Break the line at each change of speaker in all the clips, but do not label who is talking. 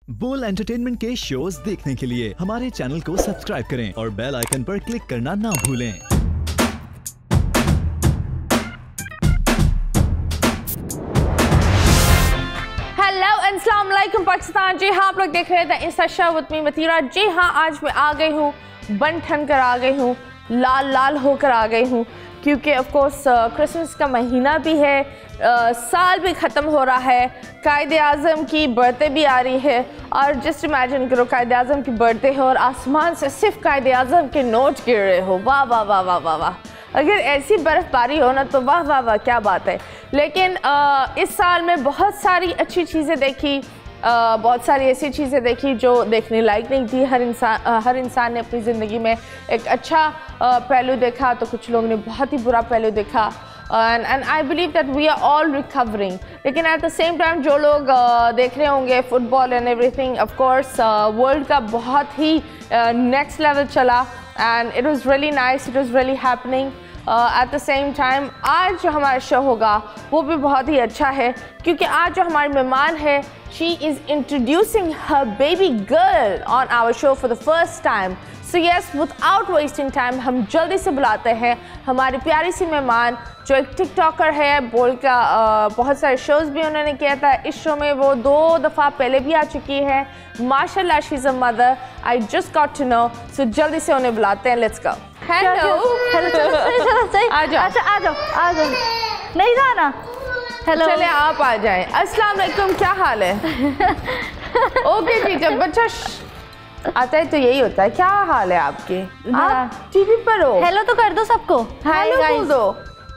बोल एंटरटेनमेंट के शोज देखने के लिए हमारे चैनल को सब्सक्राइब करें और बेल आइकन पर क्लिक करना ना भूलें।
हेलो अस्सलाम वालेकुम पाकिस्तान। जी हाँ, आप लोग देख रहे थे इंस्टा शो विद मी मतीरा। जी हाँ, आज मैं आ गई हूँ, बन ठन कर आ गई हूँ, लाल लाल होकर आ गई हूँ, क्योंकि ऑफ कोर्स क्रिसमस का महीना भी है, साल भी ख़त्म हो रहा है, कायद-ए-आज़म की बर्थडे भी आ रही है। और जस्ट इमेजिन करो, कायद-ए-आज़म की बर्थडे है और आसमान से सिर्फ कायद-ए-आज़म के नोट गिर रहे हो। वाह वाह वाह वाह वाह वाह। अगर ऐसी बर्फ़बारी हो ना तो वाह वाह वाह, क्या बात है। लेकिन इस साल में बहुत सारी अच्छी चीज़ें देखी, बहुत सारी ऐसी चीज़ें देखी जो देखने लायक नहीं थी। हर इंसान ने अपनी ज़िंदगी में एक अच्छा पहलू देखा, तो कुछ लोगों ने बहुत ही बुरा पहलू देखा। And I believe that we are all recovering. लेकिन एट द सेम टाइम जो लोग देख रहे होंगे football and everything, of course world का बहुत ही नेक्स्ट लेवल चला and it was really nice, it was really happening. At the same time आज जो हमारा शो होगा वो भी बहुत ही अच्छा है, क्योंकि आज जो हमारी मेहमान है, she is introducing her baby girl on our show for the first time. So yes, without wasting time हम जल्दी से बुलाते हैं हमारी प्यारी सी मेहमान, जो एक टिकटॉकर है। बोल का बहुत सारे शोज़ भी उन्होंने किया था। इस शो में वो 2 दफ़ा पहले भी आ चुकी है। माशाल्लाह, she is a mother, I just got to know. So जल्दी से उन्हें बुलाते हैं। Let's go. हेलो
हेलो, चलो
आ जाओ।
अच्छा आ जाओ, नहीं जाना। हेलो,
चले आप आ जाएं। अस्सलाम वालेकुम, क्या हाल है? ओके जी, जब बच्चा आता है तो यही होता है। क्या हाल है आपके? आप टीवी पर हो?
हेलो तो कर दो सबको।
हेलो बोल दो।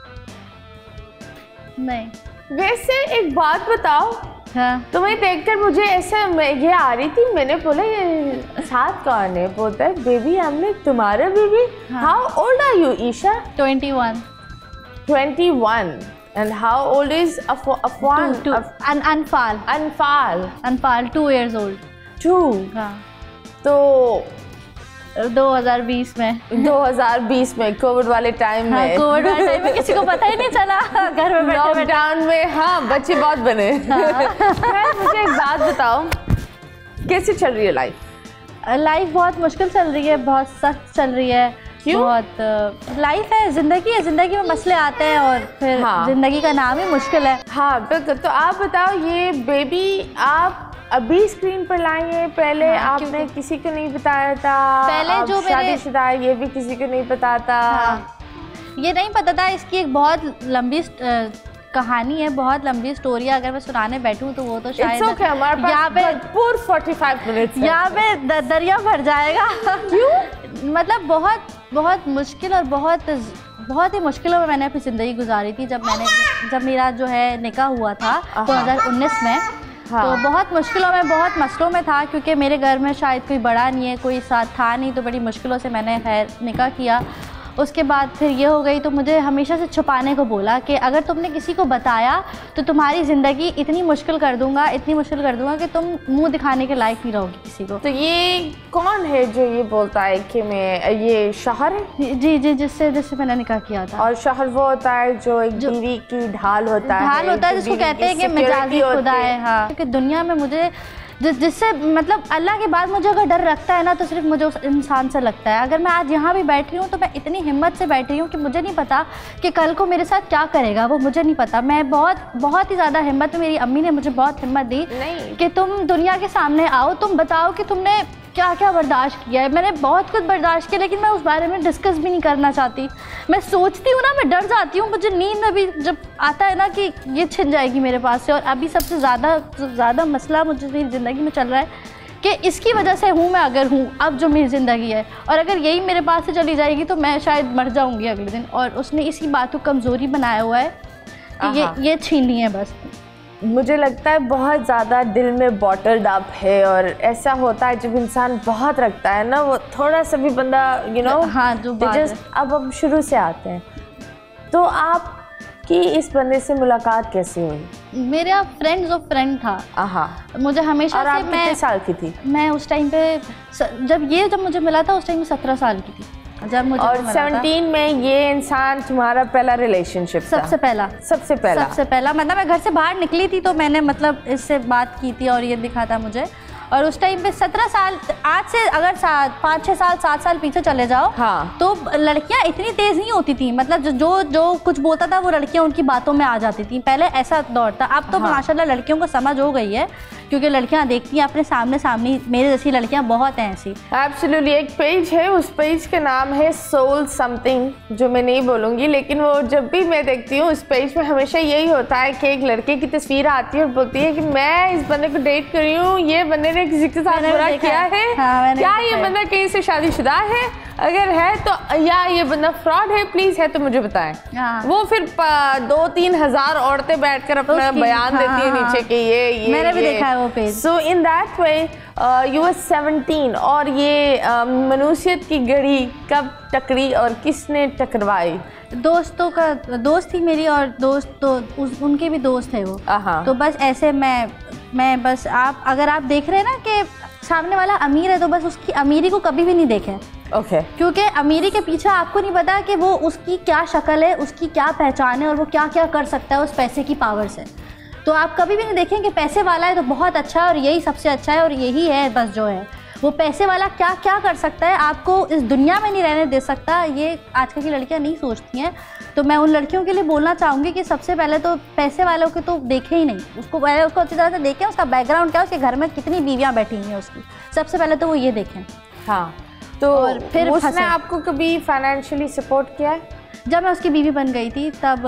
नहीं,
वैसे एक बात बताओ,
हाँ,
तुम्हें देखकर मुझे ऐसे ये आ रही थी, मैंने बोला ये साथ कौन है? बोलता है बेबी, हमने तुम्हारा baby. How old are you Isha?
21।
21 and how old is Afwan?
Anfal. Anfal 2 years old।
2।
हाँ,
तो
2020 में
कोविड वाले टाइम में,
कोविड वाले टाइम में किसी को पता ही नहीं चला, घर में बैठे
लॉकडाउन में। हाँ, बच्चे बहुत बने। मुझे एक बात बताओ, कैसे चल रही है लाइफ?
लाइफ बहुत मुश्किल चल रही है, बहुत सख्त चल रही है।
क्यों?
बहुत लाइफ है, ज़िंदगी है, ज़िंदगी में मसले आते हैं और फिर ज़िंदगी का नाम ही मुश्किल है।
हाँ बिल्कुल। तो आप बताओ, ये बेबी आप अभी स्क्रीन पर लाई है, पहले आपने किसी को नहीं बताया था?
पहले जो
शादीशुदा है, ये भी किसी को नहीं पता था?
ये नहीं पता था। इसकी एक बहुत लंबी कहानी है, बहुत लंबी स्टोरी है। अगर मैं सुनाने बैठूं तो वो तो शायद
यहाँ पे पूर 45 मिनट
यहाँ पे दरिया भर जाएगा। क्यों? मतलब बहुत मुश्किल और बहुत ही मुश्किलों में मैंने अपनी ज़िंदगी गुजारी थी। जब मेरा जो है निकाह हुआ था 2019 में, तो बहुत मुश्किलों में, बहुत मसलों में था, क्योंकि मेरे घर में शायद कोई बड़ा नहीं है, कोई साथ था नहीं, तो बड़ी मुश्किलों से मैंने खैर निकाह किया। उसके बाद फिर ये हो गई, तो मुझे हमेशा से छुपाने को बोला कि अगर तुमने किसी को बताया तो तुम्हारी ज़िंदगी इतनी मुश्किल कर दूंगा कि तुम मुंह दिखाने के लायक नहीं रहोगी किसी को।
तो ये कौन है जो ये बोलता है कि मैं, ये शौहर है?
जी, जिससे मैंने निकाह किया था।
और शौहर वो होता है जो एक बीवी की ढाल होता है,
जिसको कहते हैं कि मिजाजी खुदा है। हाँ, क्योंकि दुनिया में मुझे जिससे मतलब अल्लाह के बाद मुझे अगर डर रखता है ना, तो सिर्फ मुझे उस इंसान से लगता है। अगर मैं आज यहाँ भी बैठी हूँ तो मैं इतनी हिम्मत से बैठी हूँ कि मुझे नहीं पता कि कल को मेरे साथ क्या करेगा, वो मुझे नहीं पता। मैं बहुत ही ज़्यादा हिम्मत, मेरी अम्मी ने मुझे बहुत हिम्मत दी कि तुम दुनिया के सामने आओ, तुम बताओ कि तुमने क्या क्या बर्दाश्त किया है। मैंने बहुत कुछ बर्दाश्त किया, लेकिन मैं उस बारे में डिस्कस भी नहीं करना चाहती। मैं सोचती हूँ ना, मैं डर जाती हूँ। मुझे नींद में भी जब आता है ना कि ये छिन जाएगी मेरे पास से। और अभी सबसे ज़्यादा मसला मुझे मेरी ज़िंदगी में चल रहा है कि इसकी वजह से हूँ मैं, अगर हूँ अब जो मेरी ज़िंदगी है, और अगर यही मेरे पास से चली जाएगी तो मैं शायद मर जाऊँगी अगले दिन। और उसने इसी बात को कमज़ोरी बनाया हुआ है कि ये छीननी है बस।
मुझे लगता है बहुत ज़्यादा दिल में बॉटल्ड अप है, और ऐसा होता है जब इंसान बहुत रखता है ना, वो थोड़ा सा भी बंदा
हाँ, जो
अब शुरू से आते हैं। तो आपकी इस बंदे से मुलाकात कैसे हुई?
मेरे आप फ्रेंड्स ऑफ फ्रेंड था। मुझे हमेशा
और आप कितने साल की थी?
मैं उस टाइम पे जब मुझे मिला था उस टाइम में 17 साल की थी। जब मुझे
और 17 में ये इंसान तुम्हारा पहला रिलेशनशिप था?
सबसे पहला मतलब मैं घर से बाहर निकली थी तो मैंने मतलब इससे बात की थी और ये दिखा था मुझे। और उस टाइम पे 17 साल, आज से अगर 5-6 साल 7 साल पीछे चले जाओ,
हाँ।
तो लड़कियां इतनी तेज नहीं होती थी, मतलब जो कुछ बोलता था वो लड़कियां उनकी बातों में आ जाती थी, पहले ऐसा दौर था। अब तो माशाल्लाह लड़कियों को समझ हो गई है, क्योंकि लड़कियां देखती हैं अपने सामने, मेरे जैसी लड़कियां बहुत हैं ऐसी।
एब्सोल्युटली। एक पेज है, उस पेज का नाम है सोल समथिंग, जो मैं नहीं बोलूँगी, लेकिन वो जब भी मैं देखती हूँ उस पेज पे हमेशा यही होता है कि एक लड़के की तस्वीर आती है और बोलती है कि मैं इस बंदे को डेट कर रही हूँ, ये बंदे ने किसी के साथ बुरा किया है, क्या ये बंदा कहीं से शादीशुदा है, अगर है तो, या ये बंदा फ्रॉड है, प्लीज़ है तो मुझे बताएं। वो फिर 2-3 हज़ार औरतें बैठकर अपना बयान देती है नीचे कि ये
मैंने भी देखा है वो page.
So in that way you were 17, और ये मनुष्यत की घड़ी कब टकरी और किसने टकरवाई?
दोस्त थी मेरी, और दोस्त तो उनके भी दोस्त थे वो। तो बस ऐसे मैं बस, अगर आप देख रहे हैं ना कि सामने वाला अमीर है, तो बस उसकी अमीरी को कभी भी नहीं देखें। क्योंकि अमीरी के पीछे आपको नहीं पता कि वो उसकी क्या शक्ल है, उसकी क्या पहचान है, और वो क्या क्या कर सकता है उस पैसे की पावर से। तो आप कभी भी नहीं देखें कि पैसे वाला है तो बहुत अच्छा है और यही सबसे अच्छा है और यही है बस जो है। वो पैसे वाला क्या क्या कर सकता है, आपको इस दुनिया में नहीं रहने दे सकता, ये आजकल की लड़कियां नहीं सोचती हैं। तो मैं उन लड़कियों के लिए बोलना चाहूँगी कि सबसे पहले तो पैसे वालों के तो देखें ही नहीं, उसको अच्छी तरह से देखें, उसका बैकग्राउंड क्या है, उसके घर में कितनी बीवियाँ बैठी हुई हैं उसकी, सबसे पहले तो वो ये देखें।
हाँ, तो और फिर उसने आपको कभी फाइनेंशियली सपोर्ट किया है? जब
मैं उसकी बीवी बन गई थी तब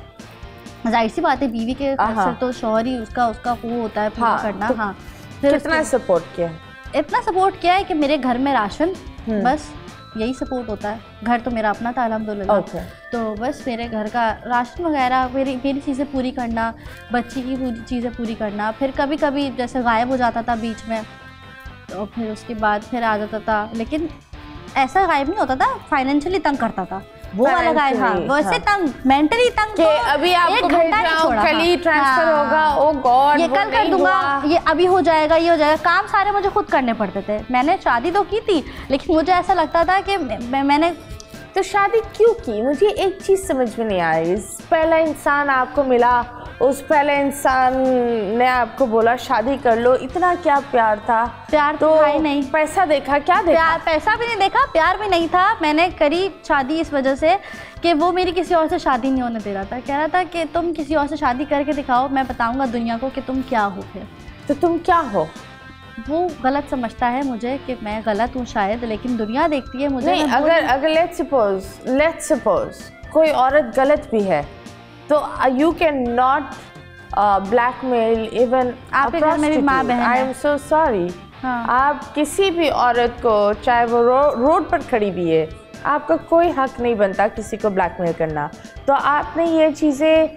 जाहिर सी बात है, बीवी के अक्सर तो शौहर ही उसका वो होता है पूरा करना।
तो हाँ, कितना सपोर्ट किया है?
इतना सपोर्ट किया है कि मेरे घर में राशन, बस यही सपोर्ट होता है। घर तो मेरा अपना था अल्हम्दुलिल्लाह, तो बस मेरे घर का राशन वगैरह, मेरी चीज़ें पूरी करना, बच्ची की पूरी चीज़ें पूरी करना। फिर कभी कभी जैसे गायब हो जाता था बीच में, तो फिर उसके बाद फिर आ जाता था, लेकिन ऐसा गायब नहीं होता था, फाइनेंशियली तंग करता था वो वाला गायब। हाँ, वैसे तंग, मेंटली तंग तो
अभी आपको भेज रहा हूं, कल ही ट्रांसफर होगा, ओ गॉड
ये कल कर दूंगा, ये अभी हो जाएगा, ये हो जाएगा। काम सारे मुझे खुद करने पड़ते थे। मैंने शादी तो की थी, लेकिन मुझे ऐसा लगता था कि मैंने
तो शादी क्यों की? मुझे एक चीज़ समझ में नहीं आ रही। पहला इंसान आपको मिला, उस पहले इंसान ने आपको बोला शादी कर लो, इतना क्या प्यार था?
प्यार तो था ही नहीं।
पैसा देखा? क्या देखा?
पैसा भी नहीं देखा, प्यार भी नहीं था। मैंने करी शादी इस वजह से कि वो मेरी किसी और से शादी नहीं होने दे रहा था। कह रहा था कि तुम किसी और से शादी करके दिखाओ, मैं बताऊंगा दुनिया को कि तुम क्या हो। फिर
तो तुम क्या हो?
वो गलत समझता है मुझे कि मैं गलत हूँ शायद, लेकिन दुनिया देखती है मुझे।
नहीं, अगर लेट्स सपोज कोई औरत गलत भी है तो you can not blackmail even.
आपके घर में भी माँ बहन है।
I am so sorry. आप किसी भी औरत को, चाहे वो रोड पर खड़ी भी है, आपका कोई हक नहीं बनता किसी को ब्लैकमेल करना। तो आपने ये चीज़ें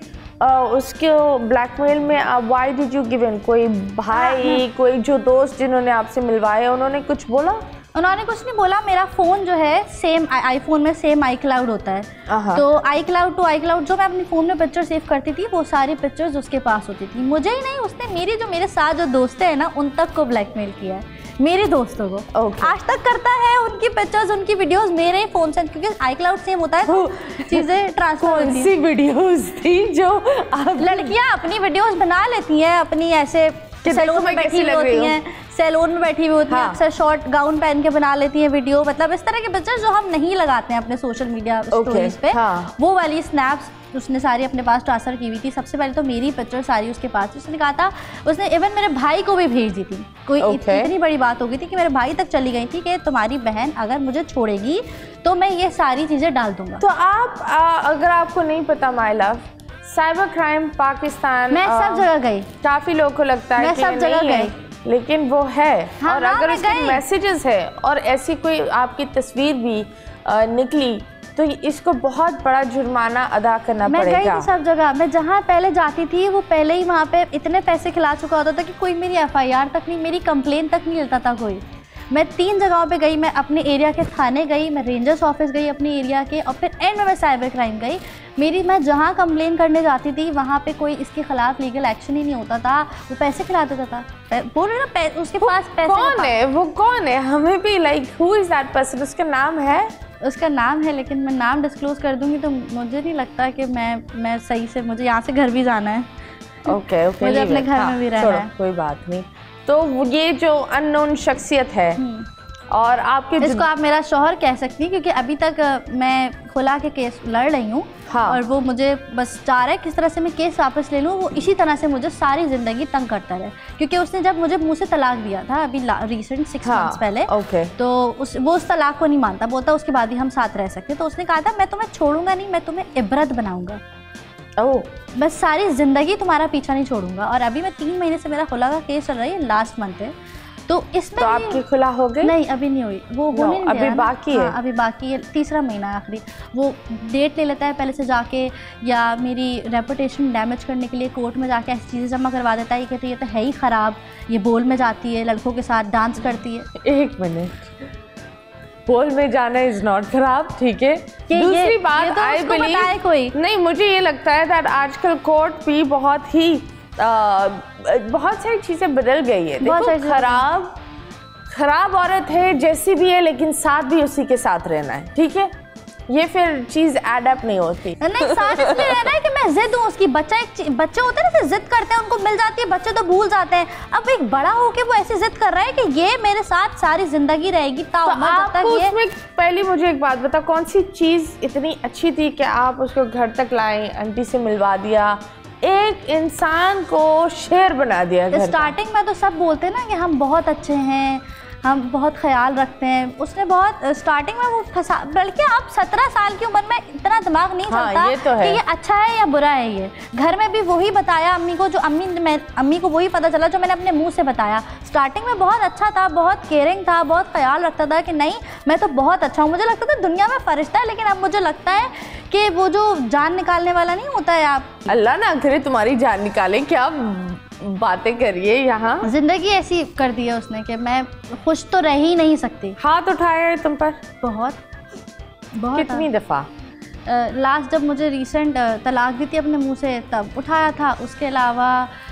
उसको ब्लैकमेल में why did you give in? कोई भाई, कोई जो दोस्त जिन्होंने आपसे मिलवाया, उन्होंने कुछ बोला?
उन्होंने कुछ नहीं बोला। मेरा फ़ोन जो है सेम आईफोन में सेम iCloud होता है, तो iCloud टू iCloud जो मैं अपने फ़ोन में पिक्चर सेव करती थी वो सारी पिक्चर्स उसके पास होती थी। मुझे ही नहीं, उसने मेरे साथ जो दोस्त हैं ना उन तक को ब्लैकमेल किया है, मेरे दोस्तों को। आज तक करता है। उनकी पिक्चर्स, उनकी वीडियोस मेरे फ़ोन से, क्योंकि iCloud सेम होता है तो चीज़ें ट्रांसफर होती हैं।
कौन सी वीडियोस थी जो
लड़कियाँ अपनी वीडियोस बना लेती हैं, अपनी ऐसे सैलून में बैठी हुई होती हैं, सैलून में बैठी हुई होती हैं, अक्सर शॉर्ट गाउन पहन के बना लेती हैं वीडियो। मतलब इस तरह के पिक्चर्स जो हम नहीं लगाते हैं अपने सोशल मीडिया स्टोरीज पे, वो वाली स्नैप्स उसने सारी अपने पास ट्रांसफर की हुई थी। सबसे पहले तो मेरी पिक्चर सारी उसके पास थी। उसने कहा था, उसने इवन मेरे भाई को भी भेज दी थी। कोई इतनी बड़ी बात हो गई थी कि मेरे भाई तक चली गई थी कि तुम्हारी बहन अगर मुझे छोड़ेगी तो मैं ये सारी चीज़ें डाल दूंगा।
तो आप अगर आपको नहीं पता my love, cyber crime Pakistan,
मैं सब जगह गई।
काफ़ी लोगों को लगता है
मैं सब जगह गई,
लेकिन वो है।
हाँ,
और अगर उसके मैसेजेस है और ऐसी कोई आपकी तस्वीर भी निकली तो इसको बहुत बड़ा जुर्माना अदा करना पड़ेगा।
मैं गई थी सब जगह। मैं जहाँ पहले जाती थी वो पहले ही वहाँ पे इतने पैसे खिला चुका होता था कि कोई मेरी FIR तक नहीं, मेरी कंप्लेन तक नहीं लेता था कोई। मैं 3 जगहों पे गई। मैं अपने एरिया के थाने गई, मैं रेंजर्स ऑफिस गई अपने एरिया के, और फिर एंड में मैं साइबर क्राइम गई। मैं जहाँ कंप्लेन करने जाती थी वहाँ पे कोई इसके खिलाफ लीगल एक्शन ही नहीं होता था। वो पैसे खिला देता था। बोल रहे ना, उसके पास पैसे।
कौन है वो? कौन है? हमें भी like who is that person? उसका नाम है?
उसका नाम है, लेकिन मैं नाम डिस्क्लोज कर दूंगी तो मुझे नहीं लगता कि मैं सही से, मुझे यहाँ से घर भी जाना है।
ओके
मुझे अपने घर में भी रहना है।
कोई बात नहीं। तो ये जो अननोन शख्सियत है और आपके
इसको आप मेरा शौहर कह सकती हैं, क्योंकि अभी तक मैं खुला के केस लड़ रही हूँ।
हाँ।
और वो मुझे बस चाह रहा है किस तरह से मैं केस वापस ले लूँ, वो इसी तरह से मुझे सारी ज़िंदगी तंग करता रहे। क्योंकि उसने जब मुझे मुँह से तलाक दिया था अभी रिसेंट 6 मंथ्स पहले,
तो
वो उस तलाक को नहीं मानता, बोलता उसके बाद ही हम साथ रह सकते। तो उसने कहा था मैं तुम्हें छोड़ूंगा नहीं, मैं तुम्हें इबरत बनाऊंगा, बस सारी ज़िंदगी तुम्हारा पीछा नहीं छोड़ूंगा। और अभी मैं 3 महीने से मेरा खुला का केस चल रहा है, लास्ट मंथ है। तो इसमें
तो आपकी खुला हो गई?
नहीं, अभी नहीं हुई। वो नहीं
अभी बाकी है।
हाँ, अभी बाकी है, 3रा महीना है आखिरी। वो डेट ले लेता है पहले से जाके, या मेरी रेपुटेशन डैमेज करने के लिए कोर्ट में जाके ऐसी चीज़ें जमा करवा देता है। ये कहते ये तो है ही ख़राब, ये बोल में जाती है, लड़कों के साथ डांस करती है।
1 मिनट, बोल में जाना इज नॉट खराब, ठीक है। दूसरी बात, आई बिलीव
कोई
नहीं, मुझे ये लगता है दैट आजकल कोर्ट भी बहुत ही बहुत सारी चीज़ें बदल गई है। देखो, खराब औरत है जैसी भी है, लेकिन साथ भी उसी के साथ रहना है, ठीक है। ये फिर चीज़ एडअप नहीं होती।
नहीं, साथ इसलिए रहना है कि मैं जिद हूँ उसकी। बच्चे होते हैं ना, जिद करते हैं, उनको मिल जाती है, बच्चे तो भूल जाते हैं। अब एक बड़ा होके वो ऐसी जिद कर रहा है कि ये मेरे साथ सारी जिंदगी रहेगी।
तो आपको उसमें पहले मुझे एक बात बता, कौन सी चीज़ इतनी अच्छी थी कि आप उसको घर तक लाए, आंटी से मिलवा दिया, एक इंसान को शेर बना दिया घर?
स्टार्टिंग में तो सब बोलते हैं ना कि हम बहुत अच्छे हैं, हम बहुत ख्याल रखते हैं। उसने बहुत स्टार्टिंग में वो फंसा, बल्कि आप 17 साल की उम्र में इतना दिमाग नहीं चलता
ये तो है।
कि ये अच्छा है या बुरा है। ये घर में भी वही बताया अम्मी को, जो अम्मी को वही पता चला जो मैंने अपने मुंह से बताया। स्टार्टिंग में बहुत अच्छा था, बहुत केयरिंग था, बहुत ख्याल रखता था कि नहीं मैं तो बहुत अच्छा हूँ। मुझे लगता था दुनिया में फरिश्ता है, लेकिन अब मुझे लगता है कि वो जो जान निकालने वाला नहीं होता है, आप
अल्लाह ना करे तुम्हारी जान निकाले। क्या बातें करिए यहाँ।
जिंदगी ऐसी कर दी है उसने कि मैं खुश तो रह ही नहीं सकती।
हाथ उठाया है तुम पर?
बहुत।
कितनी दफ़ा?
लास्ट जब मुझे रिसेंट तलाक दी थी अपने मुंह से, तब उठाया था। उसके अलावा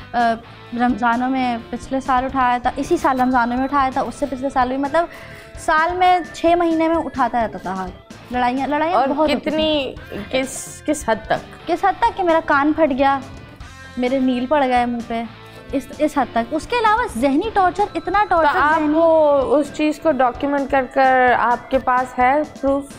रमज़ानों में पिछले साल उठाया था, इसी साल रमज़ानों में उठाया था, उससे पिछले साल भी, मतलब साल में 6 महीने में उठाता रहता था हाथ। लड़ाइयाँ बहुत।
कितनी, किस हद तक?
किस हद तक कि मेरा कान फट गया, मेरे नील पड़ गए मुंह पे, इस हद तक। उसके अलावा जहनी टॉर्चर, इतना टॉर्चर।
तो आप वो उस चीज़ को डॉक्यूमेंट कर आपके पास है प्रूफ?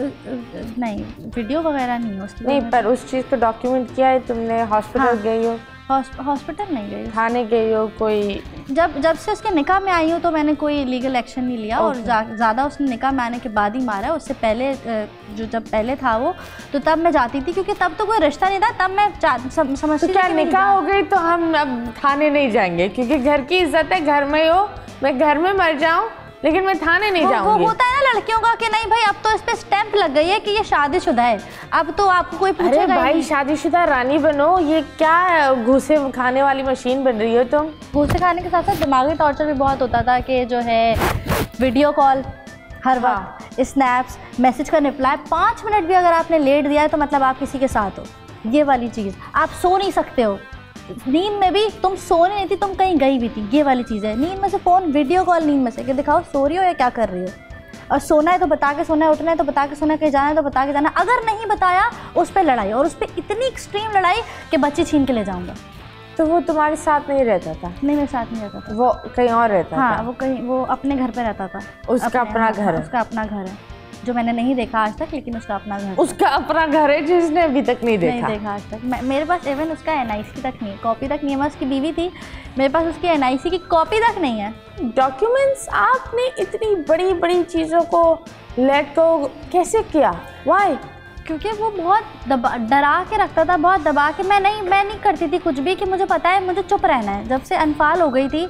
नहीं, वीडियो वगैरह नहीं है उसकी।
नहीं, पर उस चीज़ को डॉक्यूमेंट किया है तुमने? हॉस्पिटल गई हो?
हॉस्पिटल नहीं गई,
थाने गई हो? कोई
जब से उसके निकाह में आई हूँ तो मैंने कोई लीगल एक्शन नहीं लिया। और ज़्यादा उसने निकाह में आने के बाद ही मारा। उससे पहले जब पहले था वो, तो तब मैं जाती थी, क्योंकि तब तो कोई रिश्ता नहीं था। तब मैं समझती थी।
क्या निकाह हो गई तो हम अब थाने नहीं जाएंगे, क्योंकि घर की इज्जत है, घर में हो, मैं घर में मर जाऊँ लेकिन मैं थाने नहीं जाऊंगी।
वो होता है ना लड़कियों का कि नहीं भाई अब तो इस पे स्टैंप लग गई है कि ये शादीशुदा है, अब तो आपको कोई पूछेगा।
अरे भाई, शादीशुदा रानी बनो, ये क्या घूसे खाने वाली मशीन बन रही हो तुम?
घूसे खाने के साथ साथ दिमागी टॉर्चर भी बहुत होता था कि जो है वीडियो कॉल हर वक्त, स्नैप्स, मैसेज का रिप्लाई 5 मिनट भी अगर आपने लेट दिया है तो मतलब आप किसी के साथ हो। ये वाली चीज़, आप सो नहीं सकते हो, नींद में भी तुम सोने नहीं थी, तुम कहीं गई भी थी, ये वाली चीज़ है। नींद में से फ़ोन, वीडियो कॉल नींद में से कि दिखाओ सो रही हो या क्या कर रही हो। और सोना है तो बता के सोना है, उठना है तो बता के सोना है, कहीं जाना है तो बता के जाना। अगर नहीं बताया उस पर लड़ाई, और उस पर इतनी एक्सट्रीम लड़ाई कि बच्ची छीन के ले जाऊँगा।
तो वो तुम्हारे साथ नहीं रहता था?
नहीं, मेरे साथ नहीं रहता था,
वो कहीं और रहता था।
हाँ, वो अपने घर पर रहता था।
उसका अपना घर है?
उसका अपना घर है, जो मैंने नहीं देखा आज तक, लेकिन उसका अपना घर।
उसका अपना घर है जिसने अभी तक नहीं देखा
आज तक। मेरे पास इवन उसका NIC तक नहीं है, कॉपी तक नहीं है। मैं उसकी बीवी थी, मेरे पास उसकी NIC की कॉपी तक नहीं है।
डॉक्यूमेंट्स आपने इतनी बड़ी बड़ी चीज़ों को लेट को कैसे किया? वाई?
क्योंकि वो बहुत डरा के रखता था, बहुत दबा के। मैं नहीं करती थी कुछ भी, कि मुझे पता है मुझे चुप रहना है। जब से अनफाल हो गई थी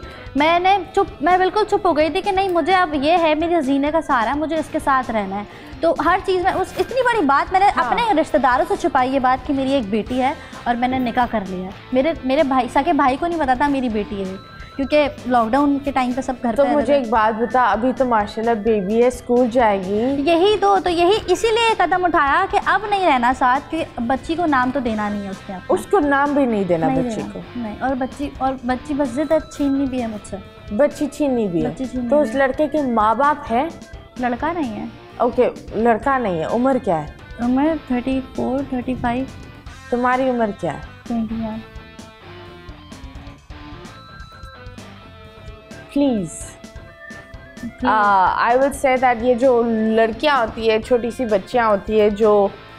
मैं बिल्कुल चुप हो गई थी कि नहीं, मुझे अब ये है मेरे जीने का सहारा, मुझे इसके साथ रहना है। तो हर चीज़ में इतनी बड़ी बात मैंने अपने रिश्तेदारों से छुपाई, ये बात कि मेरी एक बेटी है और मैंने निकाह कर लिया है। मेरे भाई, सके भाई को नहीं पता था मेरी बेटी है, क्योंकि लॉकडाउन के टाइम पे सब घर पे।
तो मुझे एक बात बता, अभी तो माशाल्लाह बेबी है, स्कूल जाएगी,
यही इसीलिए कदम उठाया कि अब नहीं रहना साथ, कि बच्ची को नाम तो देना नहीं है उसके आप।
उसको नाम भी नहीं देना बच्ची को?
नहीं। और बच्ची बस जिद छीननी भी है मुझसे।
बच्ची छीननी भी है? तो उस लड़के के माँ बाप है?
लड़का नहीं है।
ओके, लड़का नहीं है। उम्र क्या है?
उम्र 34, 35।
तुम्हारी उम्र क्या है?
21।
Please I will say that ये जो लड़कियां होती है, छोटी सी बच्चियां होती है जो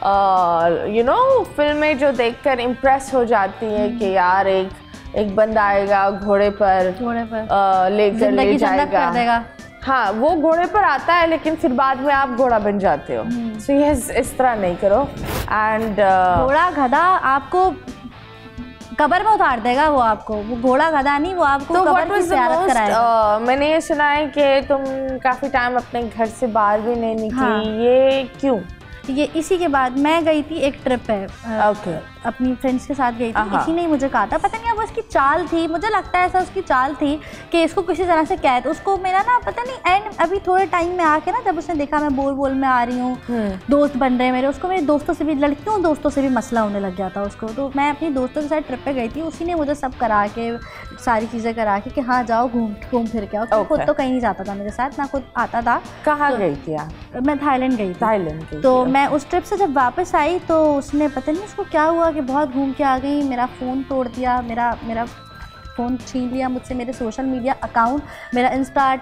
यू नो फिल्में जो देखकर इम्प्रेस हो जाती हैं कि यार एक बंदा आएगा घोड़े पर लेकर ले जाएगा, हाँ वो घोड़े पर आता है लेकिन फिर बाद में आप घोड़ा बन जाते हो। सो यस, इस तरह नहीं करो। एंड
घोड़ा गधा आपको कब्र में उतार देगा, वो आपको, वो घोड़ा गधा नहीं, वो आपको
तो
कब्र की ज़ियारत कराएगा।
मैंने ये सुना है कि तुम काफ़ी टाइम अपने घर से बाहर भी नहीं निकली। हाँ। ये क्यों?
ये इसी के बाद मैं गई थी एक ट्रिप पे, अपनी फ्रेंड्स के साथ गई थी। इसी ने मुझे कहा था, पता नहीं अब उसकी चाल थी, मुझे लगता है ऐसा उसकी चाल थी कि इसको किसी तरह से कैद, उसको मेरा ना पता नहीं एंड अभी थोड़े टाइम में आके ना जब उसने देखा मैं बोल में आ रही हूँ, दोस्त बन रहे हैं मेरे, उसको मेरे दोस्तों से भी, लड़कियों दोस्तों से भी मसला होने लग गया था उसको। तो मैं अपनी दोस्तों के साथ ट्रिप पे गई थी, उसी ने मुझे सब करा के, सारी चीज़ें करा के कि हाँ जाओ घूम फिर के आओ। खुद तो कहीं नहीं जाता था मेरे साथ, ना खुद आता था।
कहाँ गई थी?
मैं थाईलैंड गई थी। तो मैं उस ट्रिप से जब वापस आई तो उसने पता नहीं उसको क्या हुआ कि बहुत घूम के आ गई, मेरा फ़ोन तोड़ दिया, मेरा फ़ोन छीन लिया मुझसे, मेरे सोशल मीडिया अकाउंट, मेरा इंस्टा,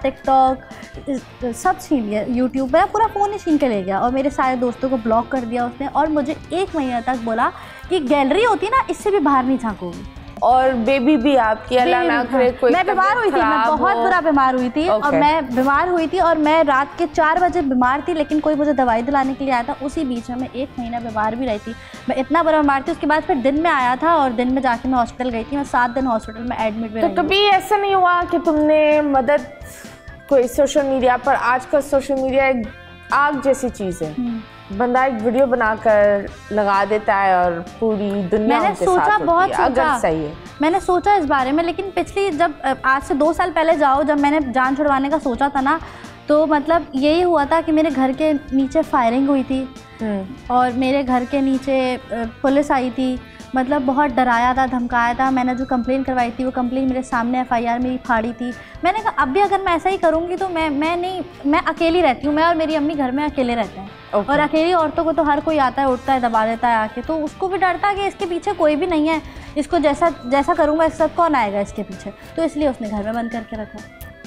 टिकटॉक सब छीन लिया, यूट्यूब, मेरा पूरा फ़ोन ही छीन के ले गया और मेरे सारे दोस्तों को ब्लॉक कर दिया उसने। और मुझे 1 महीने तक बोला कि गैलरी होती ना, इससे भी बाहर नहीं झाँकोगी।
और बेबी भी आपकी अल्लाह ना करे कोई,
मैं बीमार हुई थी, मैं बहुत बुरा बीमार हुई थी। और मैं बीमार हुई थी और मैं रात के 4 बजे बीमार थी, लेकिन कोई मुझे दवाई दिलाने के लिए आया था। उसी बीच में मैं 1 महीना बीमार भी रही थी, मैं इतना बुरा बीमार थी। उसके बाद फिर दिन में आया था और दिन में जाके मैं हॉस्पिटल गई थी, मैं 7 दिन हॉस्पिटल में एडमिट भी रही।
तो कभी ऐसा नहीं हुआ कि तुमने मदद कोई सोशल मीडिया पर, आजकल सोशल मीडिया एक आग जैसी चीज़ है, बंदा एक वीडियो बनाकर लगा देता है और पूरी दुनिया
मैंने सोचा, बहुत
अगर सही है,
मैंने सोचा इस बारे में, लेकिन पिछली जब आज से 2 साल पहले जाओ, जब मैंने जान छुड़वाने का सोचा था ना, तो मतलब यही हुआ था कि मेरे घर के नीचे फायरिंग हुई थी और मेरे घर के नीचे पुलिस आई थी, मतलब बहुत डराया था, धमकाया था। मैंने जो कंप्लेन करवाई थी वो कंप्लेन मेरे सामने FIR मेरी फाड़ी थी। मैंने कहा अब भी अगर मैं ऐसा ही करूँगी तो मैं अकेली रहती हूँ, मैं और मेरी अम्मी घर में अकेले रहते हैं। और अकेली औरतों को तो हर कोई आता है, उठता है, दबा देता है आके, तो उसको भी डरता है कि इसके पीछे कोई भी नहीं है, इसको जैसा करूँगा इसके साथ कौन आएगा इसके पीछे, तो इसलिए उसने घर में बंद करके रखा।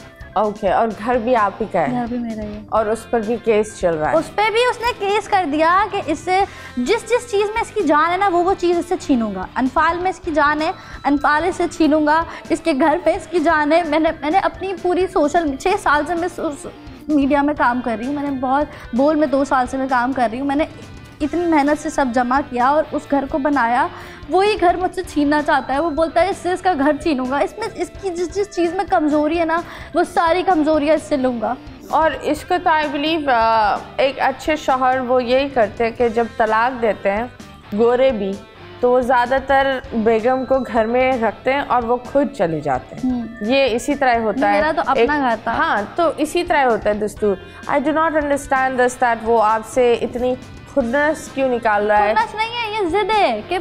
और घर भी आप ही का है?
घर भी मेरा ही है।
और उस पर भी केस चल रहा है?
उस पर भी उसने केस कर दिया कि इससे जिस चीज़ में इसकी जान है ना, वो चीज़ इससे छीनूंगा। अनफाल में इसकी जान है, अनफाल से छीनूंगा। इसके घर पे इसकी जान है। मैंने अपनी पूरी 6 साल से मैं मीडिया में काम कर रही हूँ, मैंने बहुत में 2 साल से मैं काम कर रही हूँ, मैंने इतनी मेहनत से सब जमा किया और उस घर को बनाया। वही घर मुझसे छीनना चाहता है, वो बोलता है इससे इसका घर छीनूंगा, इसमें इसकी जिस चीज़ में कमज़ोरी है ना, वो सारी कमज़ोरियाँ इससे लूँगा।
और इसको तो आई बिलीव एक अच्छे शौहर वो यही करते हैं कि जब तलाक देते हैं, गोरे भी, तो वो ज़्यादातर बेगम को घर में रखते हैं और वो खुद चले जाते हैं। ये इसी तरह होता है।
मेरा तो अपना घर था।
हाँ, तो इसी तरह होता है दस्तूर। I do not understand this that वो आपसे इतनी खुदनस क्यों निकाल रहा है।
खुदनस नहीं है, ये जिद है कि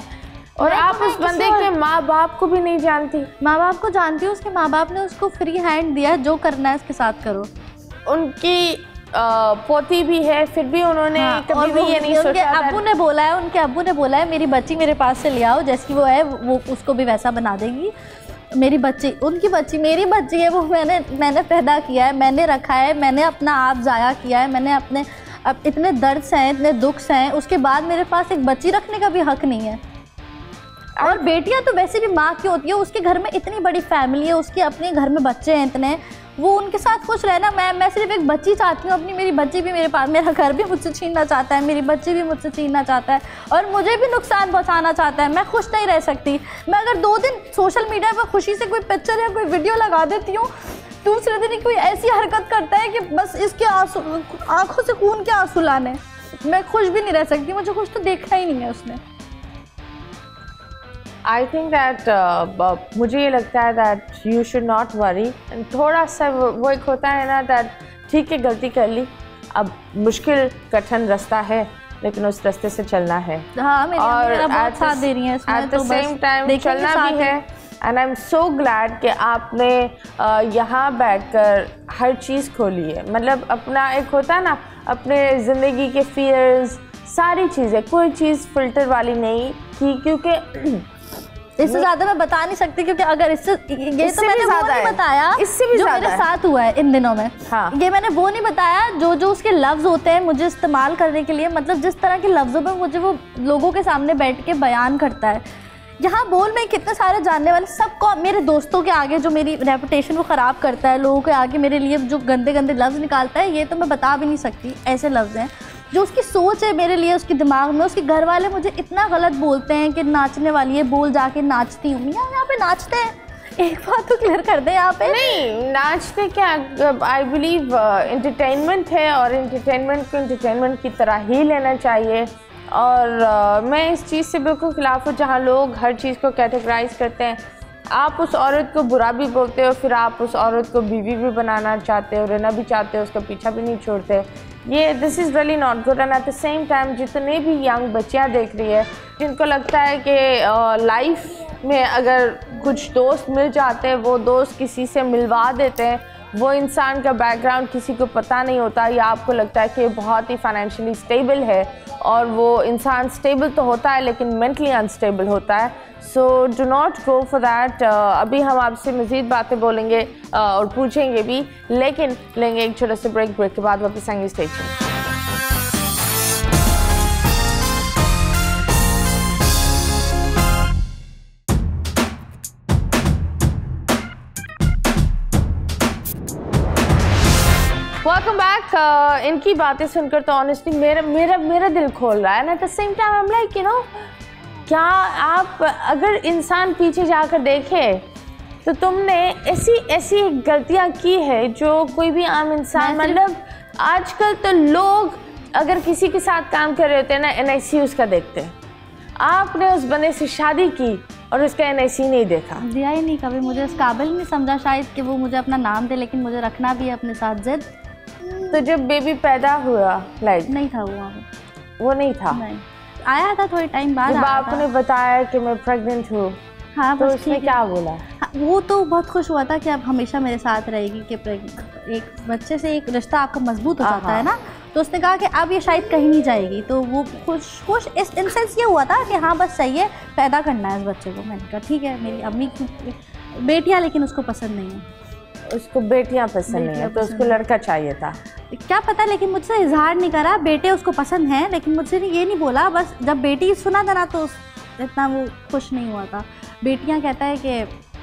और आप उस बंदे के माँ बाप को भी नहीं जानती?
माँ बाप को जानती हूँ, उसके माँ बाप ने उसको फ्री हैंड दिया, जो करना है उसके साथ करो।
उनकी पोती भी है, फिर भी उन्होंने कभी भी ये नहीं सोचा।
उनके अब्बू ने बोला है मेरी बच्ची मेरे पास से ले आओ, जैसी वो है वो उसको भी वैसा बना देगी। मेरी बच्ची, उनकी बच्ची मेरी बच्ची है, वो मैंने पैदा किया है, मैंने रखा है, मैंने अपना आप ज़ाया किया है, मैंने अपने अब इतने दर्द हैं, इतने दुख हैं, उसके बाद मेरे पास एक बच्ची रखने का भी हक नहीं है। और बेटियां तो वैसे भी माँ की होती है, उसके घर में इतनी बड़ी फैमिली है, उसके अपने घर में बच्चे हैं इतने, वो उनके साथ खुश रहना। मैं सिर्फ एक बच्ची चाहती हूँ अपनी, मेरी बच्ची भी मेरे पास, मेरा घर भी मुझसे छीनना चाहता है, मेरी बच्ची भी मुझसे छीनना चाहता है और मुझे भी नुकसान पहुँचाना चाहता है। मैं खुश नहीं रह सकती। मैं अगर 2 दिन सोशल मीडिया पर खुशी से कोई पिक्चर या कोई वीडियो लगा देती हूँ, दूसरे दिन कोई ऐसी हरकत करता है कि बस इसके आंसू, आंखों से खून के आंसू लाने, मैं खुश भी नहीं रह सकती। मुझे खुश तो देखा ही नहीं है उसने।
आई थिंक दैट मुझे ये लगता है that you should not worry. थोड़ा सा वो एक होता है ना दैट ठीक है गलती कर ली, अब मुश्किल कठिन रास्ता है लेकिन उस रास्ते से चलना है।
हाँ, मेरा बहुत साथ दे रही है इसमें,
एट द सेम टाइम चलना भी है। And I am so glad कि आपने यहाँ बैठकर हर चीज़ खोली है। मतलब अपना एक होता है ना, अपने ज़िंदगी के फियर्स, सारी चीज़ें, कोई चीज़ फ़िल्टर वाली नहीं थी, क्योंकि
इससे ज्यादा मैं बता नहीं सकती, क्योंकि अगर इससे ये तो मैंने वो नहीं बताया
इससे भी
जो मेरे साथ हुआ है इन दिनों में।
हाँ।
ये मैंने वो नहीं बताया जो उसके लफ्ज होते हैं मुझे इस्तेमाल करने के लिए, मतलब जिस तरह के लफ्जों में मुझे वो लोगों के सामने बैठ के बयान करता है। यहाँ बोल में कितने सारे जानने वाले सबको, मेरे दोस्तों के आगे जो मेरी रेपुटेशन को ख़राब करता है, लोगों के आगे मेरे लिए जो गंदे गंदे लफ्ज़ निकालता है, ये तो मैं बता भी नहीं सकती। ऐसे लफ्ज़ हैं जो उसकी सोच है मेरे लिए, उसके दिमाग में। उसके घर वाले मुझे इतना गलत बोलते हैं कि नाचने वाली है, बोल जाके नाचती हूँ। यहाँ पे नाचते हैं, एक बात तो क्लियर कर दे यहाँ पे।
नहीं नाचते क्या, आई बिलीव एंटरटेनमेंट है और एंटरटेनमेंट को एंटरटेनमेंट की तरह ही लेना चाहिए। और मैं इस चीज़ से बिल्कुल ख़िलाफ़ हूँ जहाँ लोग हर चीज़ को कैटेगराइज करते हैं। आप उस औरत को बुरा भी बोलते हो, फिर आप उस औरत को बीवी भी बनाना चाहते हो, रहना भी चाहते हो, उसका पीछा भी नहीं छोड़ते। ये this is really not good. And at the same time जितने भी यंग बच्चियाँ देख रही है जिनको लगता है कि लाइफ में अगर कुछ दोस्त मिल जाते हैं, वो दोस्त किसी से मिलवा देते हैं, वो इंसान का बैकग्राउंड किसी को पता नहीं होता, या आपको लगता है कि बहुत ही फाइनेंशियली स्टेबल है और वो इंसान स्टेबल तो होता है लेकिन मेंटली अनस्टेबल होता है। So do not go for that. अभी हम आपसे मज़ीद बातें बोलेंगे और पूछेंगे भी, लेकिन लेंगे एक छोटा सा ब्रेक के बाद वापस आएंगे स्टेज पर। Welcome back. इनकी बातें सुनकर तो ऑनेस्टली मेरा दिल खोल रहा है ना। At the same time I am like you know, क्या आप अगर इंसान पीछे जाकर देखे तो तुमने ऐसी गलतियां की है जो कोई भी आम इंसान, मतलब आजकल तो लोग अगर किसी के साथ काम कर रहे होते हैं ना, NIC उसका देखते हैं। आपने उस बंदे से शादी की और उसका NIC नहीं देखा,
दिया ही नहीं कभी। मुझे इस काबिल नहीं समझा शायद कि वो मुझे अपना नाम दे, लेकिन मुझे रखना भी है अपने साथ जिद।
तो जब बेबी पैदा हुआ लाइक
नहीं था
वो नहीं था,
नहीं आया था थोड़े टाइम बाद।
जब आपने बताया कि मैं प्रेग्नेंट हूँ,
हाँ,
तो उसने क्या बोला?
हाँ, वो तो बहुत खुश हुआ था कि अब हमेशा मेरे साथ रहेगी, कि एक बच्चे से एक रिश्ता आपका मजबूत हो जाता है ना। तो उसने कहा कि अब ये शायद कहीं नहीं जाएगी, तो वो खुश इस इंसेंस ये हुआ था कि हाँ बस सही है, पैदा करना है इस बच्चे को। मैंने कहा ठीक है, मेरी अम्मी की बेटियाँ लेकिन उसको पसंद नहीं है,
उसको बेटियां पसंद नहीं है, तो उसको लड़का चाहिए था।
क्या पता, लेकिन मुझसे इजहार नहीं करा। बेटे उसको पसंद हैं, लेकिन मुझसे ये नहीं बोला। बस जब बेटी सुना था ना तो इतना वो खुश नहीं हुआ था। बेटियां कहता है कि